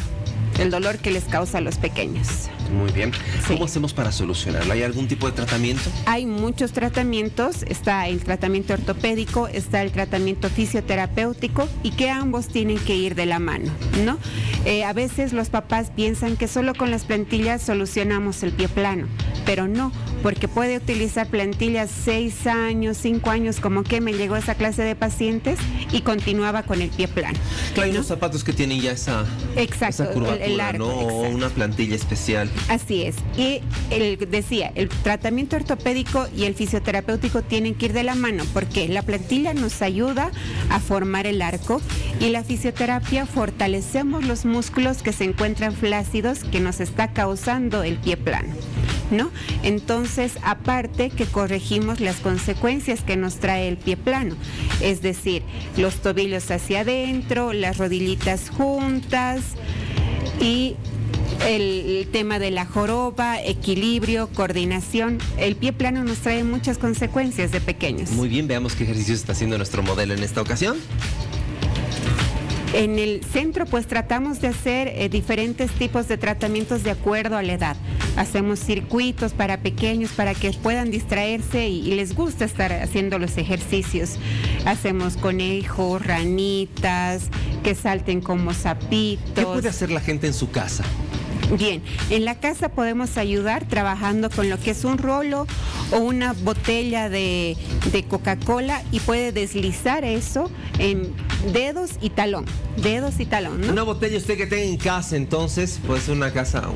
que les causa a los pequeños. Muy bien. ¿Cómo hacemos para solucionarlo? ¿Hay algún tipo de tratamiento? Hay muchos tratamientos. Está el tratamiento ortopédico, está el tratamiento fisioterapéutico, y que ambos tienen que ir de la mano, ¿no? A veces los papás piensan que solo con las plantillas solucionamos el pie plano, pero no, porque puede utilizar plantillas 6 años, 5 años, como que me llegó esa clase de pacientes y continuaba con el pie plano. Claro, hay unos zapatos que tienen ya esa curvatura, el arco, ¿no? O una plantilla especial. Así es. Y el tratamiento ortopédico y el fisioterapéutico tienen que ir de la mano, porque la plantilla nos ayuda a formar el arco y la fisioterapia fortalecemos los músculos que se encuentran flácidos, que nos está causando el pie plano, ¿no? Entonces, aparte que corregimos las consecuencias que nos trae el pie plano, es decir, los tobillos hacia adentro, las rodillitas juntas y el tema de la joroba, equilibrio, coordinación. El pie plano nos trae muchas consecuencias de pequeños. Muy bien, veamos qué ejercicios está haciendo nuestro modelo en esta ocasión. En el centro pues tratamos de hacer diferentes tipos de tratamientos de acuerdo a la edad. Hacemos circuitos para pequeños para que puedan distraerse y les gusta estar haciendo los ejercicios. Hacemos conejos, ranitas, que salten como sapitos. ¿Qué puede hacer la gente en su casa? Bien, en la casa podemos ayudar trabajando con lo que es un rolo o una botella de Coca-Cola, y puede deslizar eso en dedos y talón, ¿no? Una botella usted que tenga en casa, entonces, pues una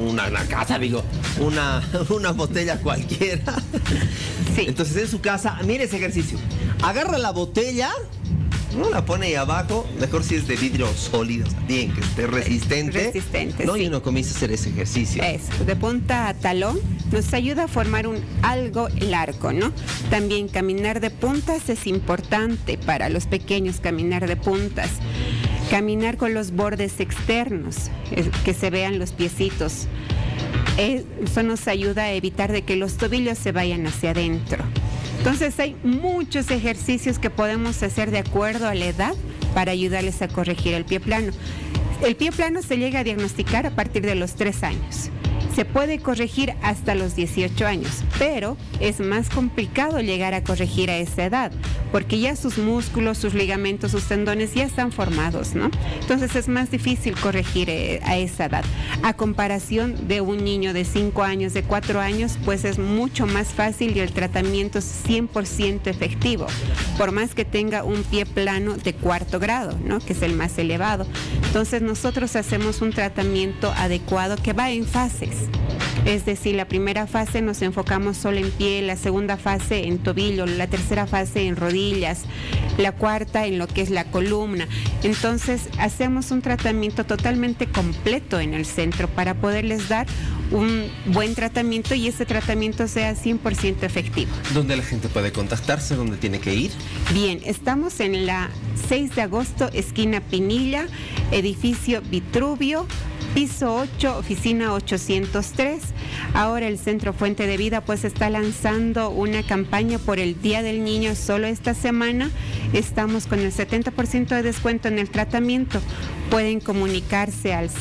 botella cualquiera. Sí. Entonces en su casa, mire ese ejercicio. Agarra la botella, no la pone ahí abajo, mejor si es de vidrio sólido, bien, que esté resistente. ¿No? Sí. Y uno comienza a hacer ese ejercicio. Eso, de punta a talón, nos ayuda a formar algo largo, ¿no? También caminar de puntas es importante para los pequeños, caminar de puntas. Caminar con los bordes externos, que se vean los piecitos. Eso nos ayuda a evitar de que los tobillos se vayan hacia adentro. Entonces hay muchos ejercicios que podemos hacer de acuerdo a la edad para ayudarles a corregir el pie plano. El pie plano se llega a diagnosticar a partir de los 3 años. Se puede corregir hasta los 18 años, pero es más complicado llegar a corregir a esa edad, porque ya sus músculos, sus ligamentos, sus tendones ya están formados, ¿no? Entonces es más difícil corregir a esa edad. A comparación de un niño de 5 años, de 4 años, pues es mucho más fácil y el tratamiento es 100% efectivo, por más que tenga un pie plano de 4º grado, ¿no? Que es el más elevado. Entonces nosotros hacemos un tratamiento adecuado que va en fases. Es decir, la primera fase nos enfocamos solo en pie, la segunda fase en tobillo, la tercera fase en rodillas, la cuarta en lo que es la columna. Entonces hacemos un tratamiento totalmente completo en el centro para poderles dar un buen tratamiento y ese tratamiento sea 100% efectivo. ¿Dónde la gente puede contactarse? ¿Dónde tiene que ir? Bien, estamos en la 6 de agosto, esquina Pinilla, edificio Vitruvio, piso 8, oficina 803. Ahora el Centro Fuente de Vida pues está lanzando una campaña por el Día del Niño solo esta semana. Estamos con el 70% de descuento en el tratamiento. Pueden comunicarse al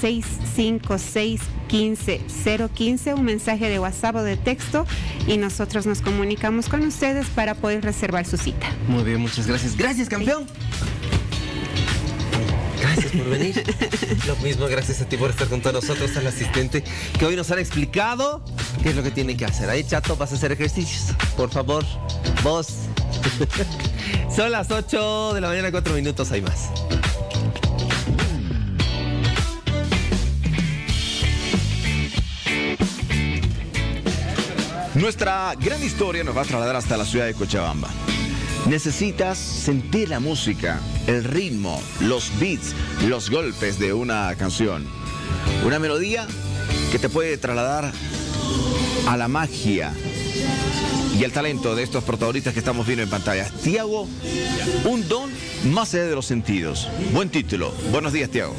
656-15-015, un mensaje de WhatsApp o de texto, y nosotros nos comunicamos con ustedes para poder reservar su cita. Muy bien, muchas gracias. Gracias, campeón. Gracias por venir. Lo mismo, gracias a ti por estar con todos nosotros, al asistente que hoy nos han explicado qué es lo que tiene que hacer. Ahí, chato, vas a hacer ejercicios. Por favor, vos. Son las 8 de la mañana, 4 minutos, hay más. Nuestra gran historia nos va a trasladar hasta la ciudad de Cochabamba. Necesitas sentir la música, el ritmo, los beats, los golpes de una canción. Una melodía que te puede trasladar a la magia y el talento de estos protagonistas que estamos viendo en pantalla. Tiago, un don más allá de los sentidos. Buen título. Buenos días, Tiago.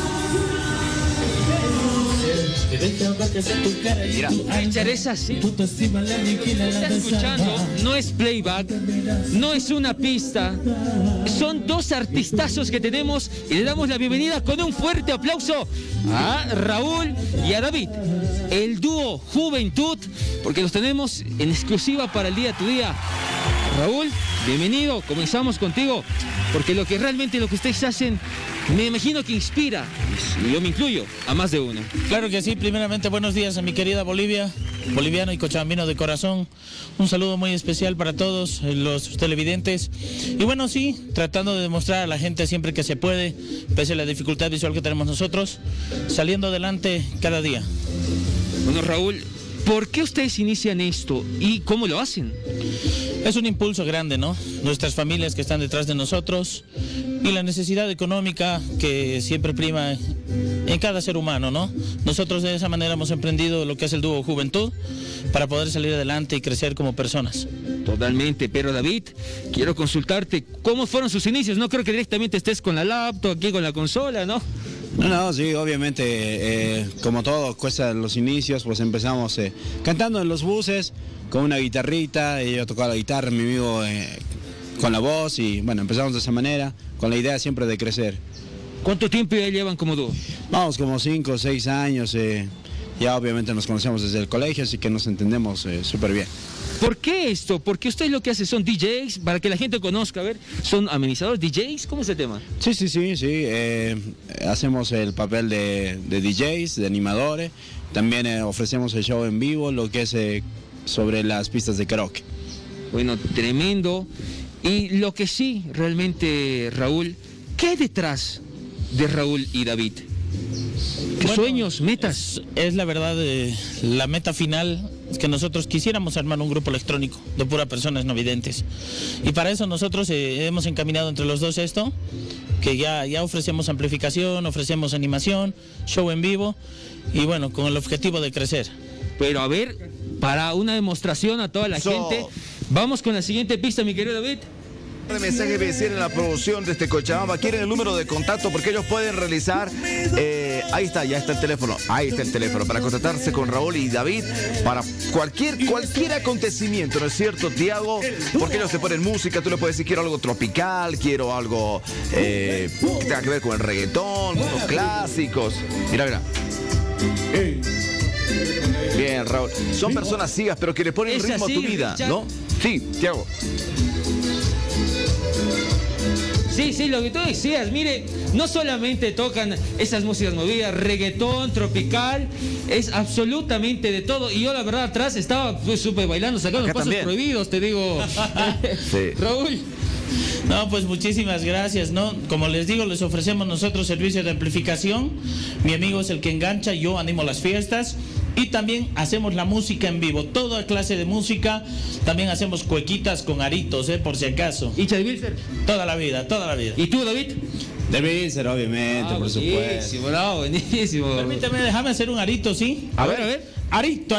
Mira, Richard, es así. Estás escuchando, no es playback, no es una pista. Son dos artistazos que tenemos y le damos la bienvenida con un fuerte aplauso a Raúl y a David. El dúo Juventud, porque los tenemos en exclusiva para el Día Tu Día. Raúl, bienvenido, comenzamos contigo, porque lo que ustedes hacen, me imagino que inspira, y yo me incluyo, a más de uno. Claro que sí. Primeramente, buenos días a mi querida Bolivia, boliviano y cochabambino de corazón. Un saludo muy especial para todos los televidentes. Y bueno, sí, tratando de demostrar a la gente siempre que se puede, pese a la dificultad visual que tenemos nosotros, saliendo adelante cada día. Bueno, Raúl, ¿por qué ustedes inician esto y cómo lo hacen? Es un impulso grande, ¿no? Nuestras familias que están detrás de nosotros y la necesidad económica que siempre prima en cada ser humano, ¿no? Nosotros de esa manera hemos emprendido lo que es el dúo Juventud para poder salir adelante y crecer como personas. Totalmente, pero David, quiero consultarte, ¿cómo fueron sus inicios? No creo que directamente estés con la laptop, aquí con la consola, ¿no? No, sí, obviamente, como todo, cuesta los inicios, pues empezamos cantando en los buses, con una guitarrita, yo tocaba la guitarra, mi amigo con la voz, y bueno, empezamos de esa manera, con la idea siempre de crecer. ¿Cuánto tiempo ya llevan como dúo? Vamos, como 5 o 6 años, ya obviamente nos conocemos desde el colegio, así que nos entendemos súper bien. ¿Por qué esto? Porque ustedes lo que hacen son DJs, para que la gente conozca, a ver, ¿son amenizadores, DJs? ¿Cómo es el tema? Sí, hacemos el papel de DJs, de animadores, también ofrecemos el show en vivo, lo que es sobre las pistas de karaoke. Bueno, tremendo. Y lo que sí, realmente, Raúl, ¿qué hay detrás de Raúl y David? ¿Qué sueños, metas? Es la verdad, la meta final es que nosotros quisiéramos armar un grupo electrónico de puras personas no videntes. Y para eso nosotros hemos encaminado entre los dos esto, que ya ofrecemos amplificación, ofrecemos animación, show en vivo, y bueno, con el objetivo de crecer. Pero a ver, para una demostración a toda la gente, vamos con la siguiente pista, mi querido David. De mensaje vencido en la producción de Cochabamba. Quieren el número de contacto porque ellos pueden realizar. Ahí está, ya está el teléfono. Ahí está el teléfono para contactarse con Raúl y David para cualquier acontecimiento, ¿no es cierto, Tiago? Porque ellos te ponen música, tú le puedes decir quiero algo tropical, quiero algo que tenga que ver con el reggaetón, unos clásicos. Mira. bien, Raúl. Son personas ciegas, pero que le ponen ritmo a tu vida, ¿no? Sí, Tiago. Sí, lo que tú decías, mire, no solamente tocan esas músicas movidas, reggaetón, tropical, es absolutamente de todo. Y yo la verdad atrás estaba súper bailando, sacando los pasos prohibidos, te digo. Sí. Raúl. No, pues muchísimas gracias, ¿no? Como les digo, les ofrecemos nosotros servicios de amplificación. Mi amigo es el que engancha, yo animo las fiestas. Y también hacemos la música en vivo, toda clase de música. También hacemos cuequitas con aritos, por si acaso. ¿Hincha de Bilzer? Toda la vida, toda la vida. ¿Y tú, David? De Bilzer, obviamente, por supuesto. Buenísimo, bravo, buenísimo. Permítame, déjame hacer un arito, ¿sí? A ver. Arito.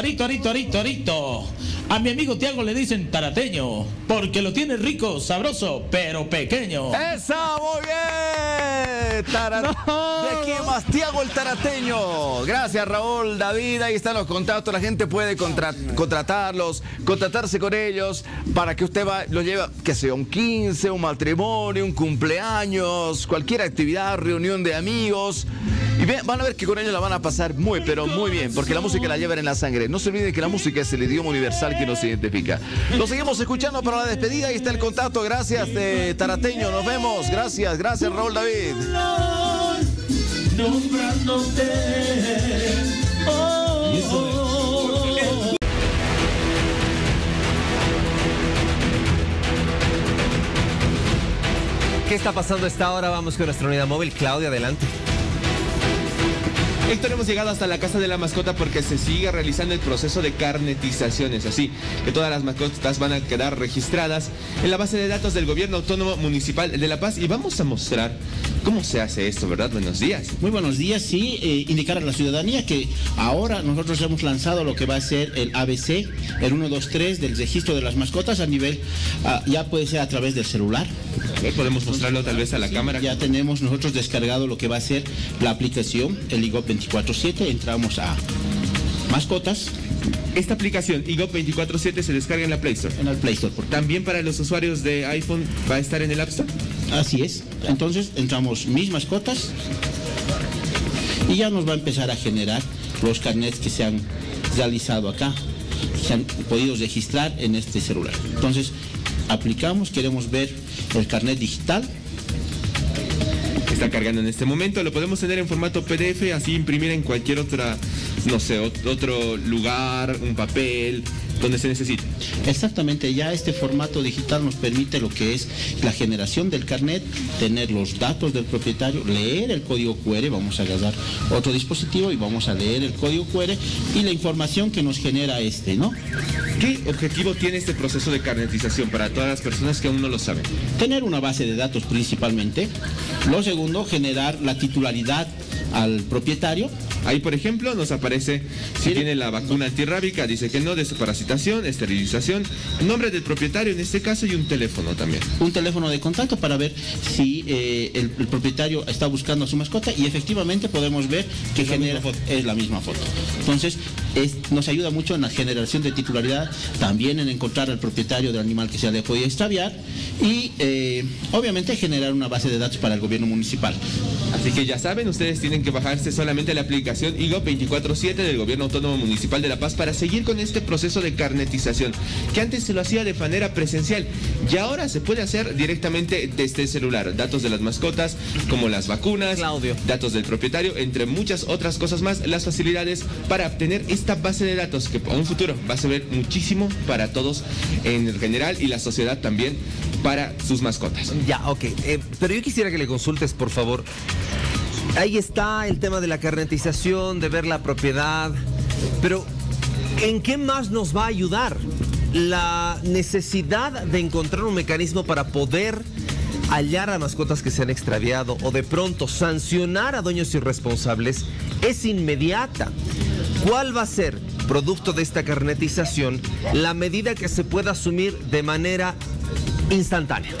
A mi amigo Tiago le dicen tarateño, porque lo tiene rico, sabroso, pero pequeño. ¡Esa, muy bien! ¿De quién más? Tiago el tarateño. Gracias, Raúl, David, ahí están los contactos. La gente puede contratarlos, contratarse con ellos para que usted los lleve, que sea un 15, un matrimonio, un cumpleaños, cualquier actividad, reunión de amigos. Y van a ver que con ellos la van a pasar muy, pero muy bien, porque la música la llevan en la sangre. No se olviden que la música es el idioma universal que nos identifica. Lo seguimos escuchando para la despedida. Ahí está el contacto. Gracias, tarateño. Nos vemos. Gracias, Raúl, David. ¿Qué está pasando a esta hora? Vamos con nuestra unidad móvil. Claudia, adelante. Héctor, hemos llegado hasta la casa de la mascota porque se sigue realizando el proceso de carnetización. Es así que todas las mascotas van a quedar registradas en la base de datos del Gobierno Autónomo Municipal de La Paz y vamos a mostrar cómo se hace esto, ¿verdad? Buenos días. Muy buenos días, sí. Indicar a la ciudadanía que ahora nosotros hemos lanzado lo que va a ser el ABC, el 123 del registro de las mascotas a nivel, ya puede ser a través del celular. A ver, podemos mostrarlo tal vez a la cámara. Ya tenemos nosotros descargado lo que va a ser la aplicación, el IGOP 24/7, entramos a mascotas. Esta aplicación IGOP 24/7 se descarga en la Play Store. En el Play Store. ¿También para los usuarios de iPhone va a estar en el App Store? Así es. Entonces entramos mis mascotas y ya nos va a empezar a generar los carnets que se han realizado acá, se han podido registrar en este celular. Entonces aplicamos, queremos ver el carnet digital. Está cargando en este momento, lo podemos tener en formato PDF, así imprimir en cualquier otra, no sé, otro lugar, un papel, donde se necesite. Exactamente, ya este formato digital nos permite lo que es la generación del carnet, tener los datos del propietario, leer el código QR, vamos a agarrar otro dispositivo y vamos a leer el código QR y la información que nos genera ¿no? ¿Qué objetivo tiene este proceso de carnetización para todas las personas que aún no lo saben? Tener una base de datos principalmente. Lo segundo, generar la titularidad al propietario. Ahí, por ejemplo, nos aparece si tiene la vacuna antirrábica, dice que no, desparasitación, esterilización, nombre del propietario en este caso y un teléfono también. Un teléfono de contacto para ver si el propietario está buscando a su mascota y efectivamente podemos ver que es la misma foto. Entonces, nos ayuda mucho en la generación de titularidad, también en encontrar al propietario del animal que se le podía extraviar y obviamente generar una base de datos para el gobierno municipal. Así que ya saben, ustedes tienen que bajarse solamente la aplicación IGOP 24/7 del Gobierno Autónomo Municipal de La Paz para seguir con este proceso de carnetización, que antes se lo hacía de manera presencial y ahora se puede hacer directamente desde el celular. Datos de las mascotas, como las vacunas, datos del propietario, entre muchas otras cosas más, las facilidades para obtener esta base de datos que a un futuro va a servir muchísimo para todos en general y la sociedad también para sus mascotas. Ya, ok. Pero yo quisiera que le consultes, por favor. Ahí está el tema de la carnetización, de ver la propiedad, pero ¿en qué más nos va a ayudar? La necesidad de encontrar un mecanismo para poder hallar a mascotas que se han extraviado o de pronto sancionar a dueños irresponsables es inmediata. ¿Cuál va a ser, producto de esta carnetización, la medida que se pueda asumir de manera instantánea?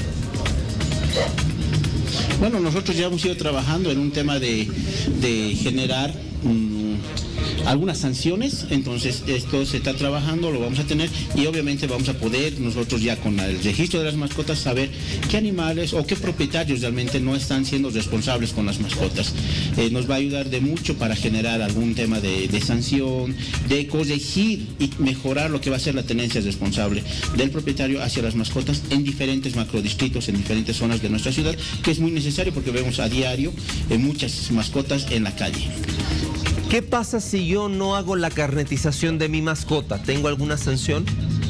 Bueno, nosotros ya hemos ido trabajando en un tema de generar algunas sanciones. Entonces esto se está trabajando, lo vamos a tener y obviamente vamos a poder nosotros ya con el registro de las mascotas saber qué animales o qué propietarios realmente no están siendo responsables con las mascotas. Nos va a ayudar de mucho para generar algún tema de sanción, de corregir y mejorar lo que va a ser la tenencia responsable del propietario hacia las mascotas en diferentes macrodistritos, en diferentes zonas de nuestra ciudad, que es muy necesario porque vemos a diario muchas mascotas en la calle. ¿Qué pasa si yo no hago la carnetización de mi mascota? ¿Tengo alguna sanción?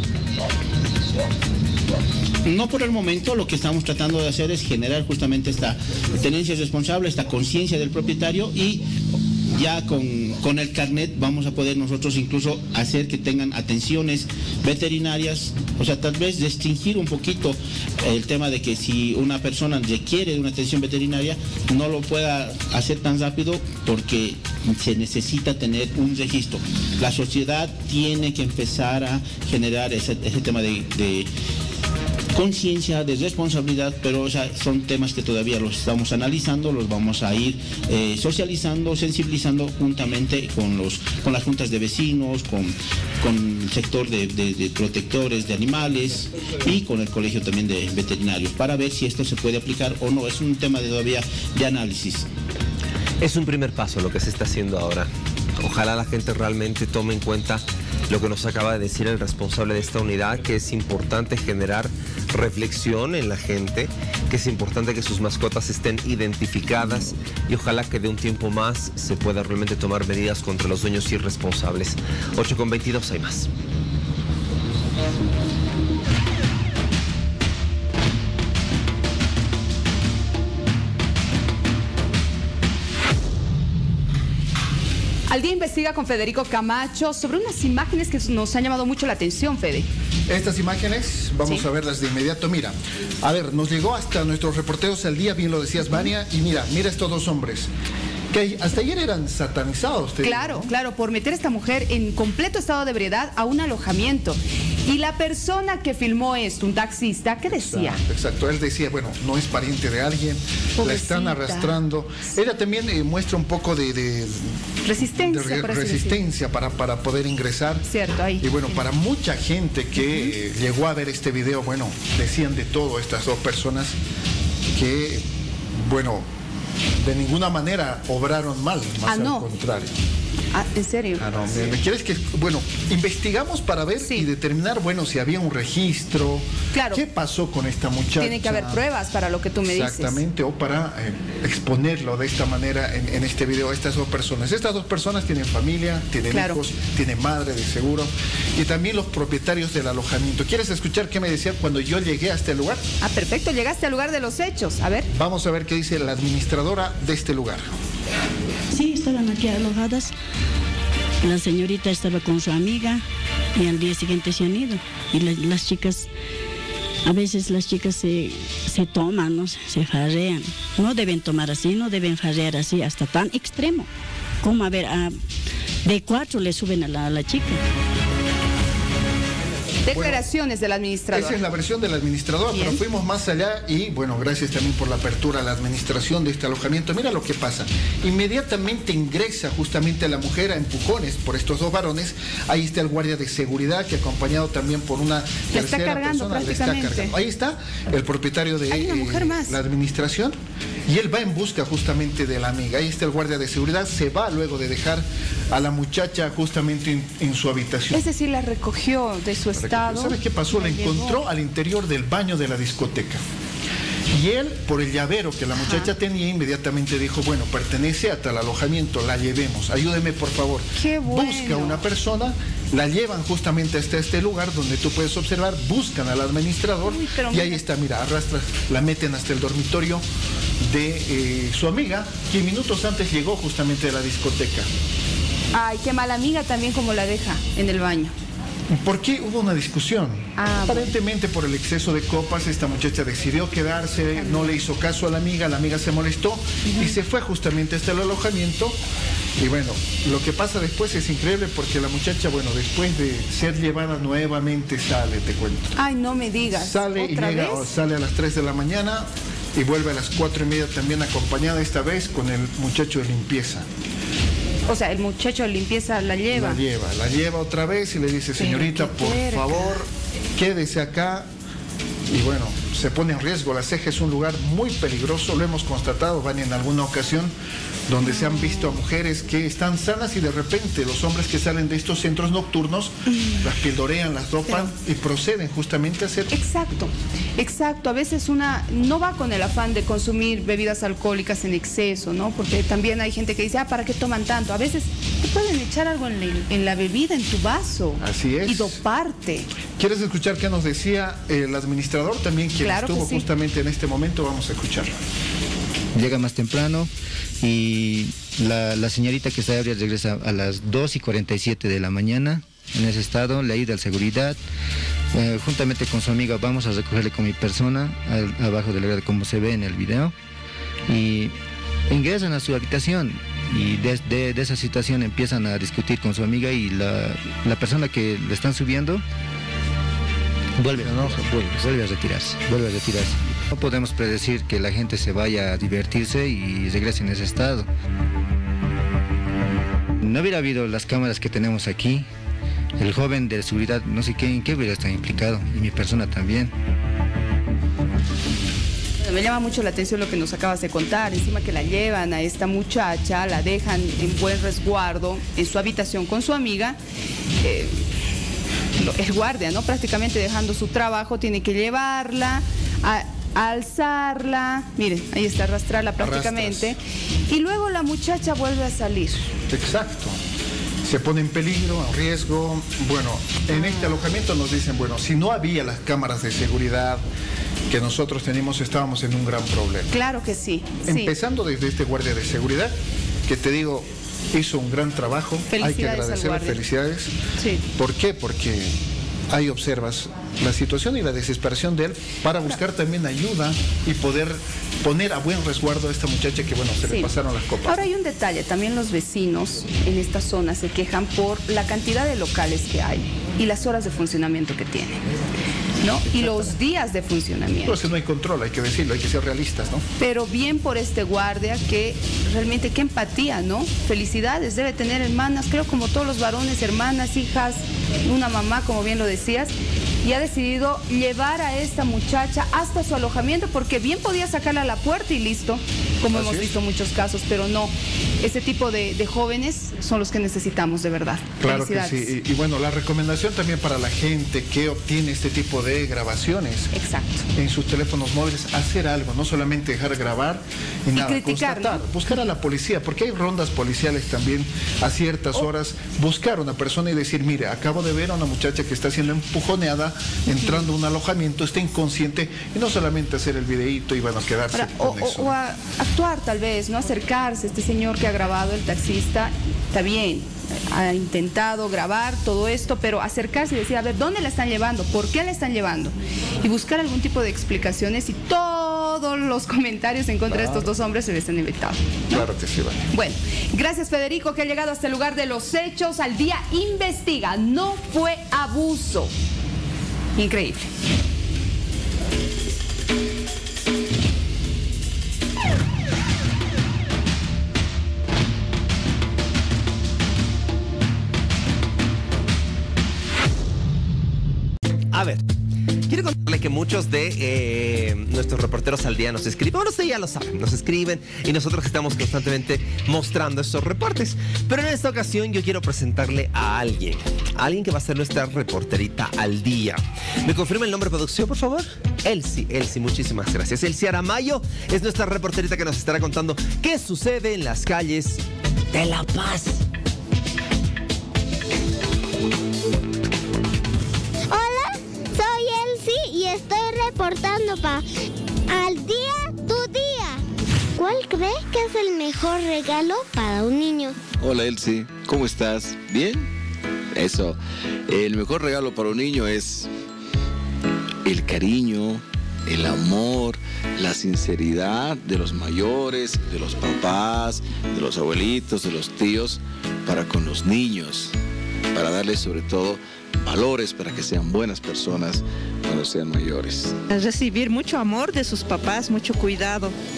No por el momento, lo que estamos tratando de hacer es generar justamente esta tenencia responsable, esta conciencia del propietario y ya con el carnet vamos a poder nosotros incluso hacer que tengan atenciones veterinarias, o sea, tal vez restringir un poquito el tema de que si una persona requiere de una atención veterinaria no lo pueda hacer tan rápido porque se necesita tener un registro. La sociedad tiene que empezar a generar ese tema de conciencia, de responsabilidad, pero o sea, son temas que todavía los estamos analizando, los vamos a ir socializando, sensibilizando juntamente con las juntas de vecinos, con el sector de protectores de animales y con el colegio también de veterinarios, para ver si esto se puede aplicar o no. Es un tema todavía de análisis. Es un primer paso lo que se está haciendo ahora. Ojalá la gente realmente tome en cuenta lo que nos acaba de decir el responsable de esta unidad, que es importante generar reflexión en la gente, que es importante que sus mascotas estén identificadas y ojalá que de un tiempo más se pueda realmente tomar medidas contra los dueños irresponsables. 8:22, hay más. Al Día investiga con Federico Camacho sobre unas imágenes que nos han llamado mucho la atención, Fede. Estas imágenes, vamos a verlas de inmediato. Mira, a ver, nos llegó hasta nuestros reporteros Al Día, bien lo decías, Vania, y mira estos dos hombres, que hasta ayer eran satanizados. Claro, claro, por meter a esta mujer en completo estado de ebriedad a un alojamiento. Y la persona que filmó esto, un taxista, ¿qué decía? Exacto, él decía, bueno, no es pariente de alguien, pobrecita, la están arrastrando. Sí. Ella también muestra un poco de resistencia para poder ingresar. Cierto, ahí. Y bueno, para mucha gente que llegó a ver este video, bueno, decían de todo estas dos personas que, bueno, de ninguna manera obraron mal, más al contrario. Ah, ¿en serio? Ah, no, ¿me quieres que...? Bueno, investigamos para ver y determinar, bueno, si había un registro. Claro. ¿Qué pasó con esta muchacha? Tiene que haber pruebas para lo que tú me dices. Exactamente, o para exponerlo de esta manera en este video a estas dos personas. Estas dos personas tienen familia, tienen hijos, tienen madre de seguro, y también los propietarios del alojamiento. ¿Quieres escuchar qué me decía cuando yo llegué a este lugar? Ah, perfecto, llegaste al lugar de los hechos. A ver. Vamos a ver qué dice la administradora de este lugar. Sí, estaban aquí alojadas. La señorita estaba con su amiga y al día siguiente se han ido. Y las chicas, a veces las chicas se toman, ¿no? Se farrean. No deben tomar así, no deben farrear así hasta tan extremo. Como, a ver, de 4 le suben a la chica. Declaraciones del administrador. Esa es la versión del administrador, pero fuimos más allá y, bueno, gracias también por la apertura a la administración de este alojamiento. Mira lo que pasa. Inmediatamente ingresa justamente la mujer a empujones por estos dos varones. Ahí está el guardia de seguridad que acompañado también por una tercera persona. Le está cargando. Ahí está el propietario de la administración y él va en busca justamente de la amiga. Ahí está el guardia de seguridad. Se va luego de dejar a la muchacha justamente en su habitación. Es decir, la recogió de su estado. ¿Sabes qué pasó? La encontró al interior del baño de la discoteca. Y él, por el llavero que la muchacha tenía, inmediatamente dijo, bueno, pertenece hasta el alojamiento, la llevemos, ayúdeme por favor. Qué bueno. Busca una persona, la llevan justamente hasta este lugar donde tú puedes observar, buscan al administrador y ahí está, mira, arrastra, la meten hasta el dormitorio de su amiga, que minutos antes llegó justamente de la discoteca. Ay, qué mala amiga también como la deja en el baño. ¿Por qué hubo una discusión? Aparentemente por el exceso de copas, esta muchacha decidió quedarse, no le hizo caso a la amiga se molestó y se fue justamente hasta el alojamiento. Y bueno, lo que pasa después es increíble porque la muchacha, bueno, después de ser llevada nuevamente sale, te cuento. Ay, no me digas. Sale y llega, sale a las 3 de la mañana y vuelve a las 4:30 también acompañada esta vez con el muchacho de limpieza. O sea, el muchacho de limpieza la lleva. La lleva otra vez y le dice, señorita, por favor, quédese acá. Y bueno, se pone en riesgo. La Ceja es un lugar muy peligroso, lo hemos constatado, Vania, en alguna ocasión, donde se han visto a mujeres que están sanas y de repente los hombres que salen de estos centros nocturnos las pildorean, las dopan y proceden justamente a hacer... Exacto. A veces una no va con el afán de consumir bebidas alcohólicas en exceso, ¿no? Porque también hay gente que dice, ¿para qué toman tanto? A veces te pueden echar algo en la bebida, en tu vaso. Así es. Y doparte. ¿Quieres escuchar qué nos decía el administrador también, quien estuvo justamente en este momento? Vamos a escucharlo. Llega más temprano y la señorita que está ebria regresa a las 2:47 de la mañana. En ese estado le ayuda al seguridad. Juntamente con su amiga vamos a recogerle con mi persona abajo del grado, como se ve en el video, y ingresan a su habitación y de esa situación empiezan a discutir con su amiga y la persona que le están subiendo vuelve a retirarse. No podemos predecir que la gente se vaya a divertirse y regrese en ese estado. No hubiera habido las cámaras que tenemos aquí, el joven de seguridad, no sé en qué hubiera estado implicado, y mi persona también. Me llama mucho la atención lo que nos acabas de contar, encima que la llevan a esta muchacha, la dejan en buen resguardo en su habitación con su amiga. El guardia, ¿no? Prácticamente dejando su trabajo, tiene que llevarla, a alzarla, miren, ahí está, arrastrarla prácticamente. Y luego la muchacha vuelve a salir. Exacto. Se pone en peligro, en riesgo. Bueno, en este alojamiento nos dicen, bueno, si no había las cámaras de seguridad que nosotros tenemos, estábamos en un gran problema. Claro que sí. Empezando desde este guardia de seguridad, que te digo, hizo un gran trabajo. Hay que agradecerle, felicidades. Sí. ¿Por qué? Porque ahí observas la situación y la desesperación de él para buscar también ayuda y poder poner a buen resguardo a esta muchacha que, bueno, se le pasaron las copas. Ahora hay un detalle, también los vecinos en esta zona se quejan por la cantidad de locales que hay y las horas de funcionamiento que tienen, ¿no? Y los días de funcionamiento. Entonces no hay control, hay que decirlo, hay que ser realistas, ¿no? Pero bien por este guardia que realmente qué empatía, ¿no? Felicidades, debe tener hermanas, creo como todos los varones, hermanas, hijas, una mamá, como bien lo decías, y ha decidido llevar a esta muchacha hasta su alojamiento porque bien podía sacarla a la puerta y listo, como hemos visto muchos casos, pero no. Ese tipo de jóvenes son los que necesitamos de verdad. Claro que sí. Y bueno, la recomendación también para la gente que obtiene este tipo de grabaciones en sus teléfonos móviles, hacer algo, no solamente dejar grabar y nada, criticar, constatar, buscar a la policía, porque hay rondas policiales también a ciertas horas, buscar a una persona y decir, mire, acabo de ver a una muchacha que está siendo empujoneada, entrando a un alojamiento, está inconsciente, y no solamente hacer el videíto y bueno, quedarse con eso. O actuar tal vez, no acercarse, este señor que ha grabado, el taxista, está bien, ha intentado grabar todo esto, pero acercarse y decir, a ver, ¿dónde la están llevando? ¿Por qué la están llevando? Y buscar algún tipo de explicaciones y todos los comentarios en contra de estos dos hombres se les han evitado, ¿no? Claro que sí, vale. Bueno, gracias Federico que ha llegado hasta el lugar de los hechos. Al día investiga, no fue abuso. Increíble. A ver, quiero contarle que muchos de nuestros reporteros al día nos escriben. Bueno, ustedes ya lo saben, nos escriben y nosotros estamos constantemente mostrando estos reportes. Pero en esta ocasión yo quiero presentarle a alguien que va a ser nuestra reporterita al día. ¿Me confirma el nombre de producción, por favor? Elsie, muchísimas gracias. Elsie Aramayo es nuestra reporterita que nos estará contando qué sucede en las calles de La Paz. Estoy reportando para Al Día Tu Día. ¿Cuál crees que es el mejor regalo para un niño? Hola Elsie, ¿cómo estás? ¿Bien? Eso, el mejor regalo para un niño es el cariño, el amor, la sinceridad de los mayores, de los papás, de los abuelitos, de los tíos, para con los niños, para darles sobre todo valores para que sean buenas personas cuando sean mayores. Recibir mucho amor de sus papás, mucho cuidado.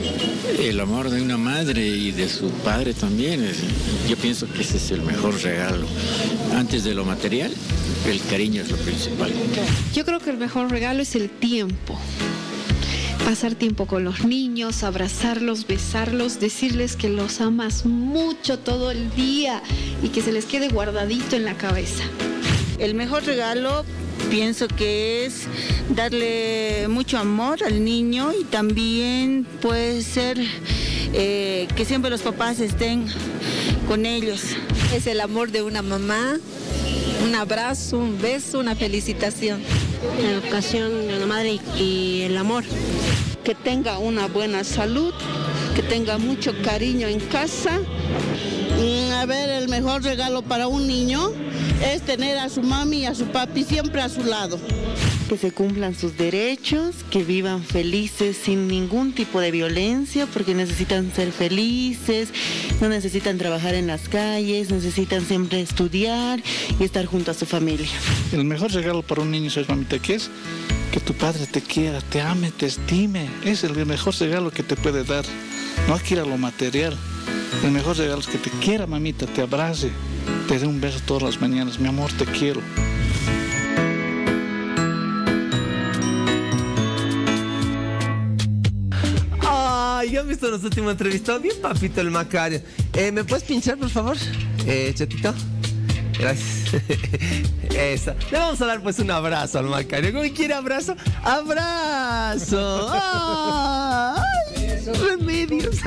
El amor de una madre y de su padre también. Yo pienso que ese es el mejor regalo. Antes de lo material, el cariño es lo principal. Yo creo que el mejor regalo es el tiempo. Pasar tiempo con los niños, abrazarlos, besarlos, decirles que los amas mucho todo el día y que se les quede guardadito en la cabeza. El mejor regalo pienso que es darle mucho amor al niño y también puede ser que siempre los papás estén con ellos. Es el amor de una mamá, un abrazo, un beso, una felicitación. La educación de una madre y el amor. Que tenga una buena salud, que tenga mucho cariño en casa. A ver, el mejor regalo para un niño es tener a su mami y a su papi siempre a su lado. Que se cumplan sus derechos, que vivan felices sin ningún tipo de violencia, porque necesitan ser felices, no necesitan trabajar en las calles, necesitan siempre estudiar y estar junto a su familia. El mejor regalo para un niño, ¿sabes, mamita, qué es? Que tu padre te quiera, te ame, te estime. Es el mejor regalo que te puede dar. No quiera lo material. El mejor regalo es que te quiera, mamita, te abrace, te dé un beso todas las mañanas. Mi amor, te quiero. Ay, ya han visto los últimos entrevistados. Bien papito el Macario. ¿Me puedes pinchar, por favor? Chatito. Gracias. Esa. Le vamos a dar pues un abrazo al Macario. ¿Cómo quiere abrazo? ¡Abrazo! ¡Ay! ¡Remedios!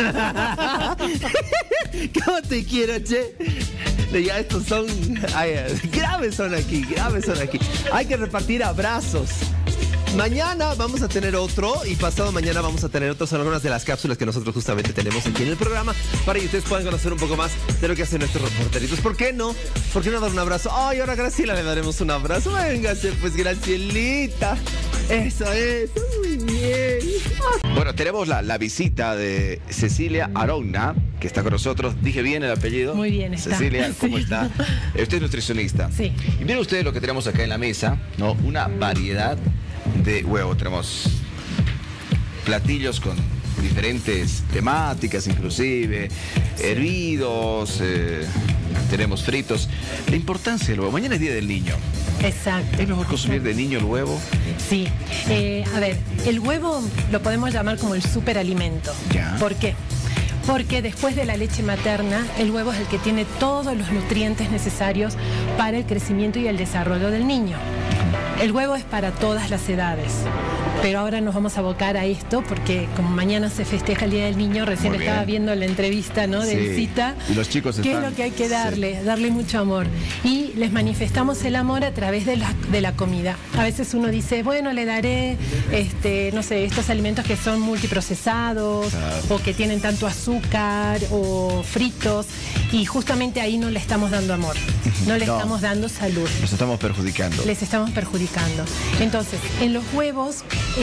¿Cómo te quiero, che? Ya estos son... Ay, graves son aquí, graves son aquí. Hay que repartir abrazos. Mañana vamos a tener otro y pasado mañana vamos a tener otro. Son algunas de las cápsulas que nosotros justamente tenemos aquí en el programa para que ustedes puedan conocer un poco más de lo que hacen nuestros reporteritos. ¿Por qué no? ¿Por qué no dar un abrazo? Ay, ahora a Graciela le daremos un abrazo. Véngase pues, Gracielita. Eso es. Muy bien. Bueno, tenemos la visita de Cecilia Arona, que está con nosotros. ¿Dije bien el apellido? Muy bien está. Cecilia, ¿cómo está? Usted es nutricionista. Sí. Y miren ustedes lo que tenemos acá en la mesa, ¿no? Una variedad de huevo. Tenemos platillos con diferentes temáticas, inclusive hervidos, tenemos fritos. La importancia del huevo. Mañana es Día del Niño. Exacto. ¿Es mejor consumir de niño el huevo? Sí. A ver, el huevo lo podemos llamar como el superalimento. Ya. ¿Por qué? Porque después de la leche materna, el huevo es el que tiene todos los nutrientes necesarios para el crecimiento y el desarrollo del niño. El huevo es para todas las edades, pero ahora nos vamos a abocar a esto porque como mañana se festeja el Día del Niño, recién estaba viendo la entrevista, ¿no? Del Cita. Y los chicos ¿Qué es lo que hay que darle? Sí. Darle mucho amor. Y les manifestamos el amor a través de la comida. A veces uno dice, bueno, le daré, no sé, estos alimentos que son multiprocesados, o que tienen tanto azúcar o fritos, y justamente ahí no le estamos dando amor, no le estamos dando salud. Nos estamos perjudicando. Les estamos perjudicando. Entonces, en los huevos,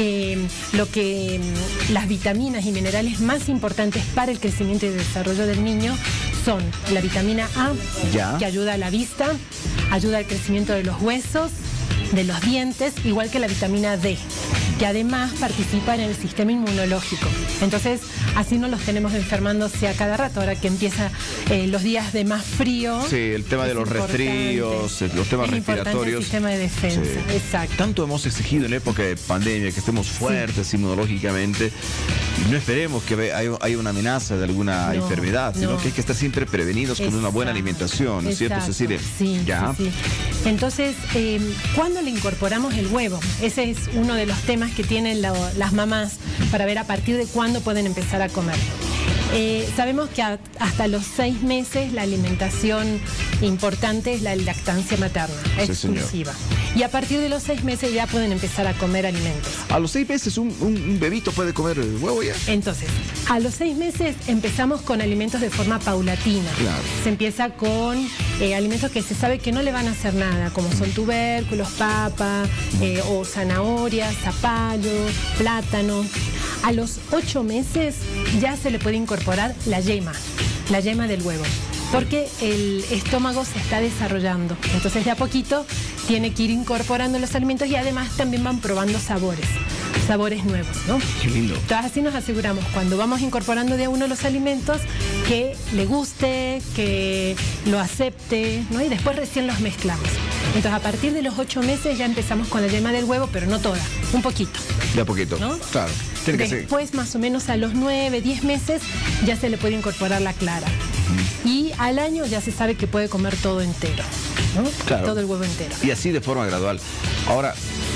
las vitaminas y minerales más importantes para el crecimiento y desarrollo del niño son la vitamina A, que ayuda a la vista, ayuda al crecimiento de los huesos, de los dientes, igual que la vitamina D, que además participa en el sistema inmunológico. Entonces, así no los tenemos enfermándose a cada rato, ahora que empieza los días de más frío. Sí, el tema de los resfríos, los temas respiratorios. El sistema de defensa, exacto. Tanto hemos exigido en época de pandemia que estemos fuertes inmunológicamente, y no esperemos que haya una amenaza de alguna enfermedad, sino que hay que estar siempre prevenidos con una buena alimentación, ¿no es cierto, Cecilia? Sí, sí. Entonces, ¿cuándo le incorporamos el huevo? Ese es uno de los temas que tienen las mamás para ver a partir de cuándo pueden empezar a comer. Sabemos que hasta los 6 meses la alimentación importante es la lactancia materna, exclusiva. Y a partir de los 6 meses ya pueden empezar a comer alimentos. ¿A los 6 meses un bebito puede comer huevo ya? Entonces, a los 6 meses empezamos con alimentos de forma paulatina. Claro. Se empieza con alimentos que se sabe que no le van a hacer nada, como son tubérculos, papa, o zanahorias, zapallo, plátano. A los 8 meses ya se le puede incorporar la yema del huevo, porque el estómago se está desarrollando. Entonces de a poquito tiene que ir incorporando los alimentos y además también van probando sabores. sabores nuevos, ¿no? Qué lindo. Entonces así nos aseguramos cuando vamos incorporando de a uno los alimentos que le guste, que lo acepte, ¿no? Y después recién los mezclamos. Entonces a partir de los 8 meses ya empezamos con la yema del huevo, pero no toda, un poquito. De a poquito, ¿no? Claro. Tiene que ser. Después más o menos a los 9, 10 meses ya se le puede incorporar la clara. Y al año ya se sabe que puede comer todo entero, ¿no? Claro. Todo el huevo entero. Y así de forma gradual. Ahora,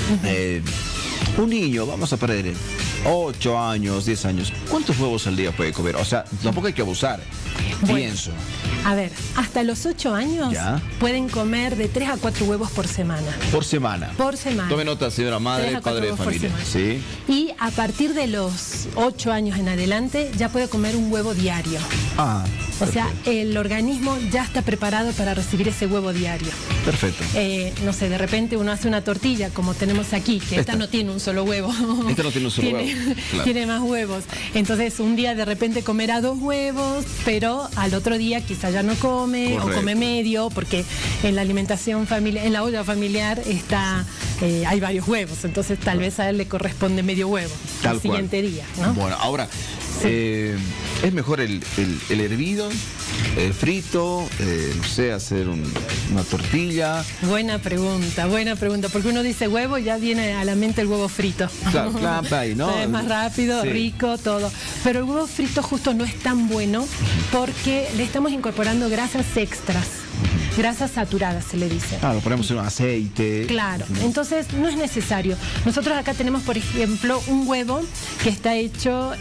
un niño, vamos a poner 8 años, 10 años, ¿cuántos huevos al día puede comer? O sea, tampoco hay que abusar, pienso. A ver, hasta los 8 años pueden comer de 3 a 4 huevos por semana. Por semana. Por semana. Tome nota, señora madre, padre de familia. Sí. Y a partir de los 8 años en adelante ya puede comer un huevo diario. Ah. O sea, el organismo ya está preparado para recibir ese huevo diario. Perfecto. No sé, de repente uno hace una tortilla como tenemos aquí, que esta no tiene un solo huevo. Esta no tiene un solo huevo. Claro. Tiene más huevos. Entonces un día de repente comerá 2 huevos, pero al otro día quizá ya no come. Correcto. O come medio, porque en la alimentación familiar, en la olla familiar hay varios huevos, entonces tal vez a él le corresponde medio huevo al siguiente día, ¿no? Bueno, ahora, ¿es mejor el hervido, el frito, no sé, hacer una tortilla? Buena pregunta, porque uno dice huevo y ya viene a la mente el huevo frito. Claro, ahí, ¿no? Es más rápido, rico, todo. Pero el huevo frito justo no es tan bueno porque le estamos incorporando grasas extras. Grasas saturadas se le dice. Lo ponemos en un aceite. Claro, entonces no es necesario. Nosotros acá tenemos, por ejemplo, un huevo que está hecho,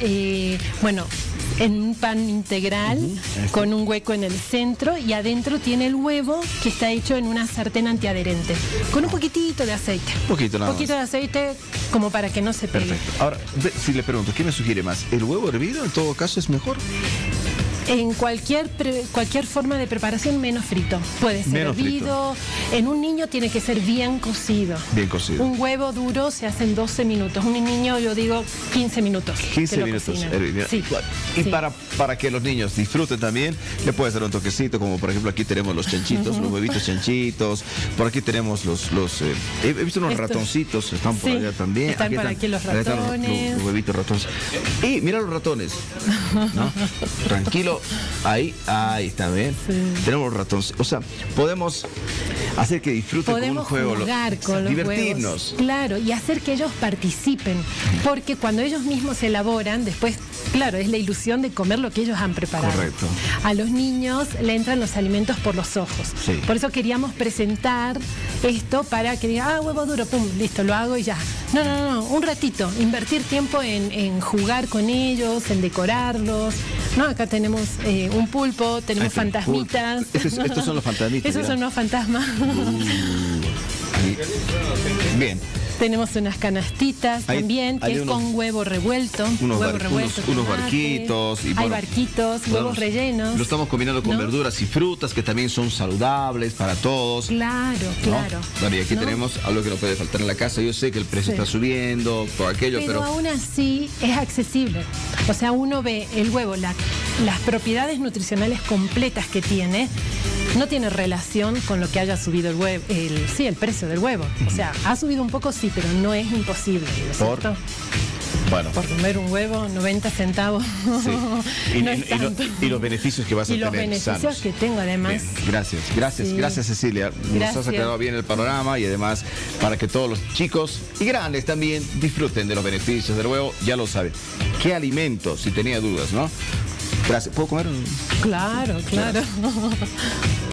en un pan integral con un hueco en el centro y adentro tiene el huevo que está hecho en una sartén antiadherente con un poquitito de aceite. Poquito de aceite como para que no se pegue. Perfecto. Ahora, si le pregunto, ¿qué me sugiere más? ¿El huevo hervido en todo caso es mejor? En cualquier forma de preparación menos frito. Puede ser hervido. En un niño tiene que ser bien cocido. Bien cocido. Un huevo duro se hace en 12 minutos. Un niño, yo digo, 15 minutos. 15 minutos. Sí. Y para que los niños disfruten también, le puede hacer un toquecito, como por ejemplo aquí tenemos los chanchitos, los huevitos chanchitos. Por aquí tenemos los he visto unos ratoncitos, están por allá también. Están por aquí los ratones. Los huevitos ratones. Y mira los ratones, ¿no? Tranquilo. Ahí está bien. Tenemos los ratones. O sea, podemos hacer que disfruten con un juego. Jugar con los divertirnos. Huevos. Claro, y hacer que ellos participen. Porque cuando ellos mismos elaboran, después, claro, es la ilusión de comer lo que ellos han preparado. Correcto. A los niños le entran los alimentos por los ojos. Sí. Por eso queríamos presentar esto para que digan, huevo duro, pum, listo, lo hago y ya. No, un ratito. Invertir tiempo en jugar con ellos, en decorarlos. No, acá tenemos un pulpo, tenemos fantasmitas. Estos son los fantasmitas. Esos son los fantasmas. Bien. Tenemos unas canastitas también, que es con huevo revuelto. Unos barquitos. Hay barquitos, huevos rellenos. Lo estamos combinando con verduras y frutas que también son saludables para todos. Claro. Bueno, y aquí tenemos algo que no puede faltar en la casa. Yo sé que el precio está subiendo, todo aquello, pero aún así es accesible. O sea, uno ve el huevo, las propiedades nutricionales completas que tiene, no tiene relación con lo que haya subido el huevo, el precio del huevo. O sea, ha subido un poco, sí, pero no es imposible, ¿no es cierto? Bueno. Por comer un huevo, 90 centavos. Sí. Y los beneficios que vas a tener. Y los beneficios sanos que tengo, además. Bien, gracias Cecilia. Nos has aclarado bien el panorama y además para que todos los chicos y grandes también disfruten de los beneficios del huevo, ya lo saben. ¿Qué alimentos? Si tenía dudas, ¿no? Gracias. ¿Puedo comer? Claro.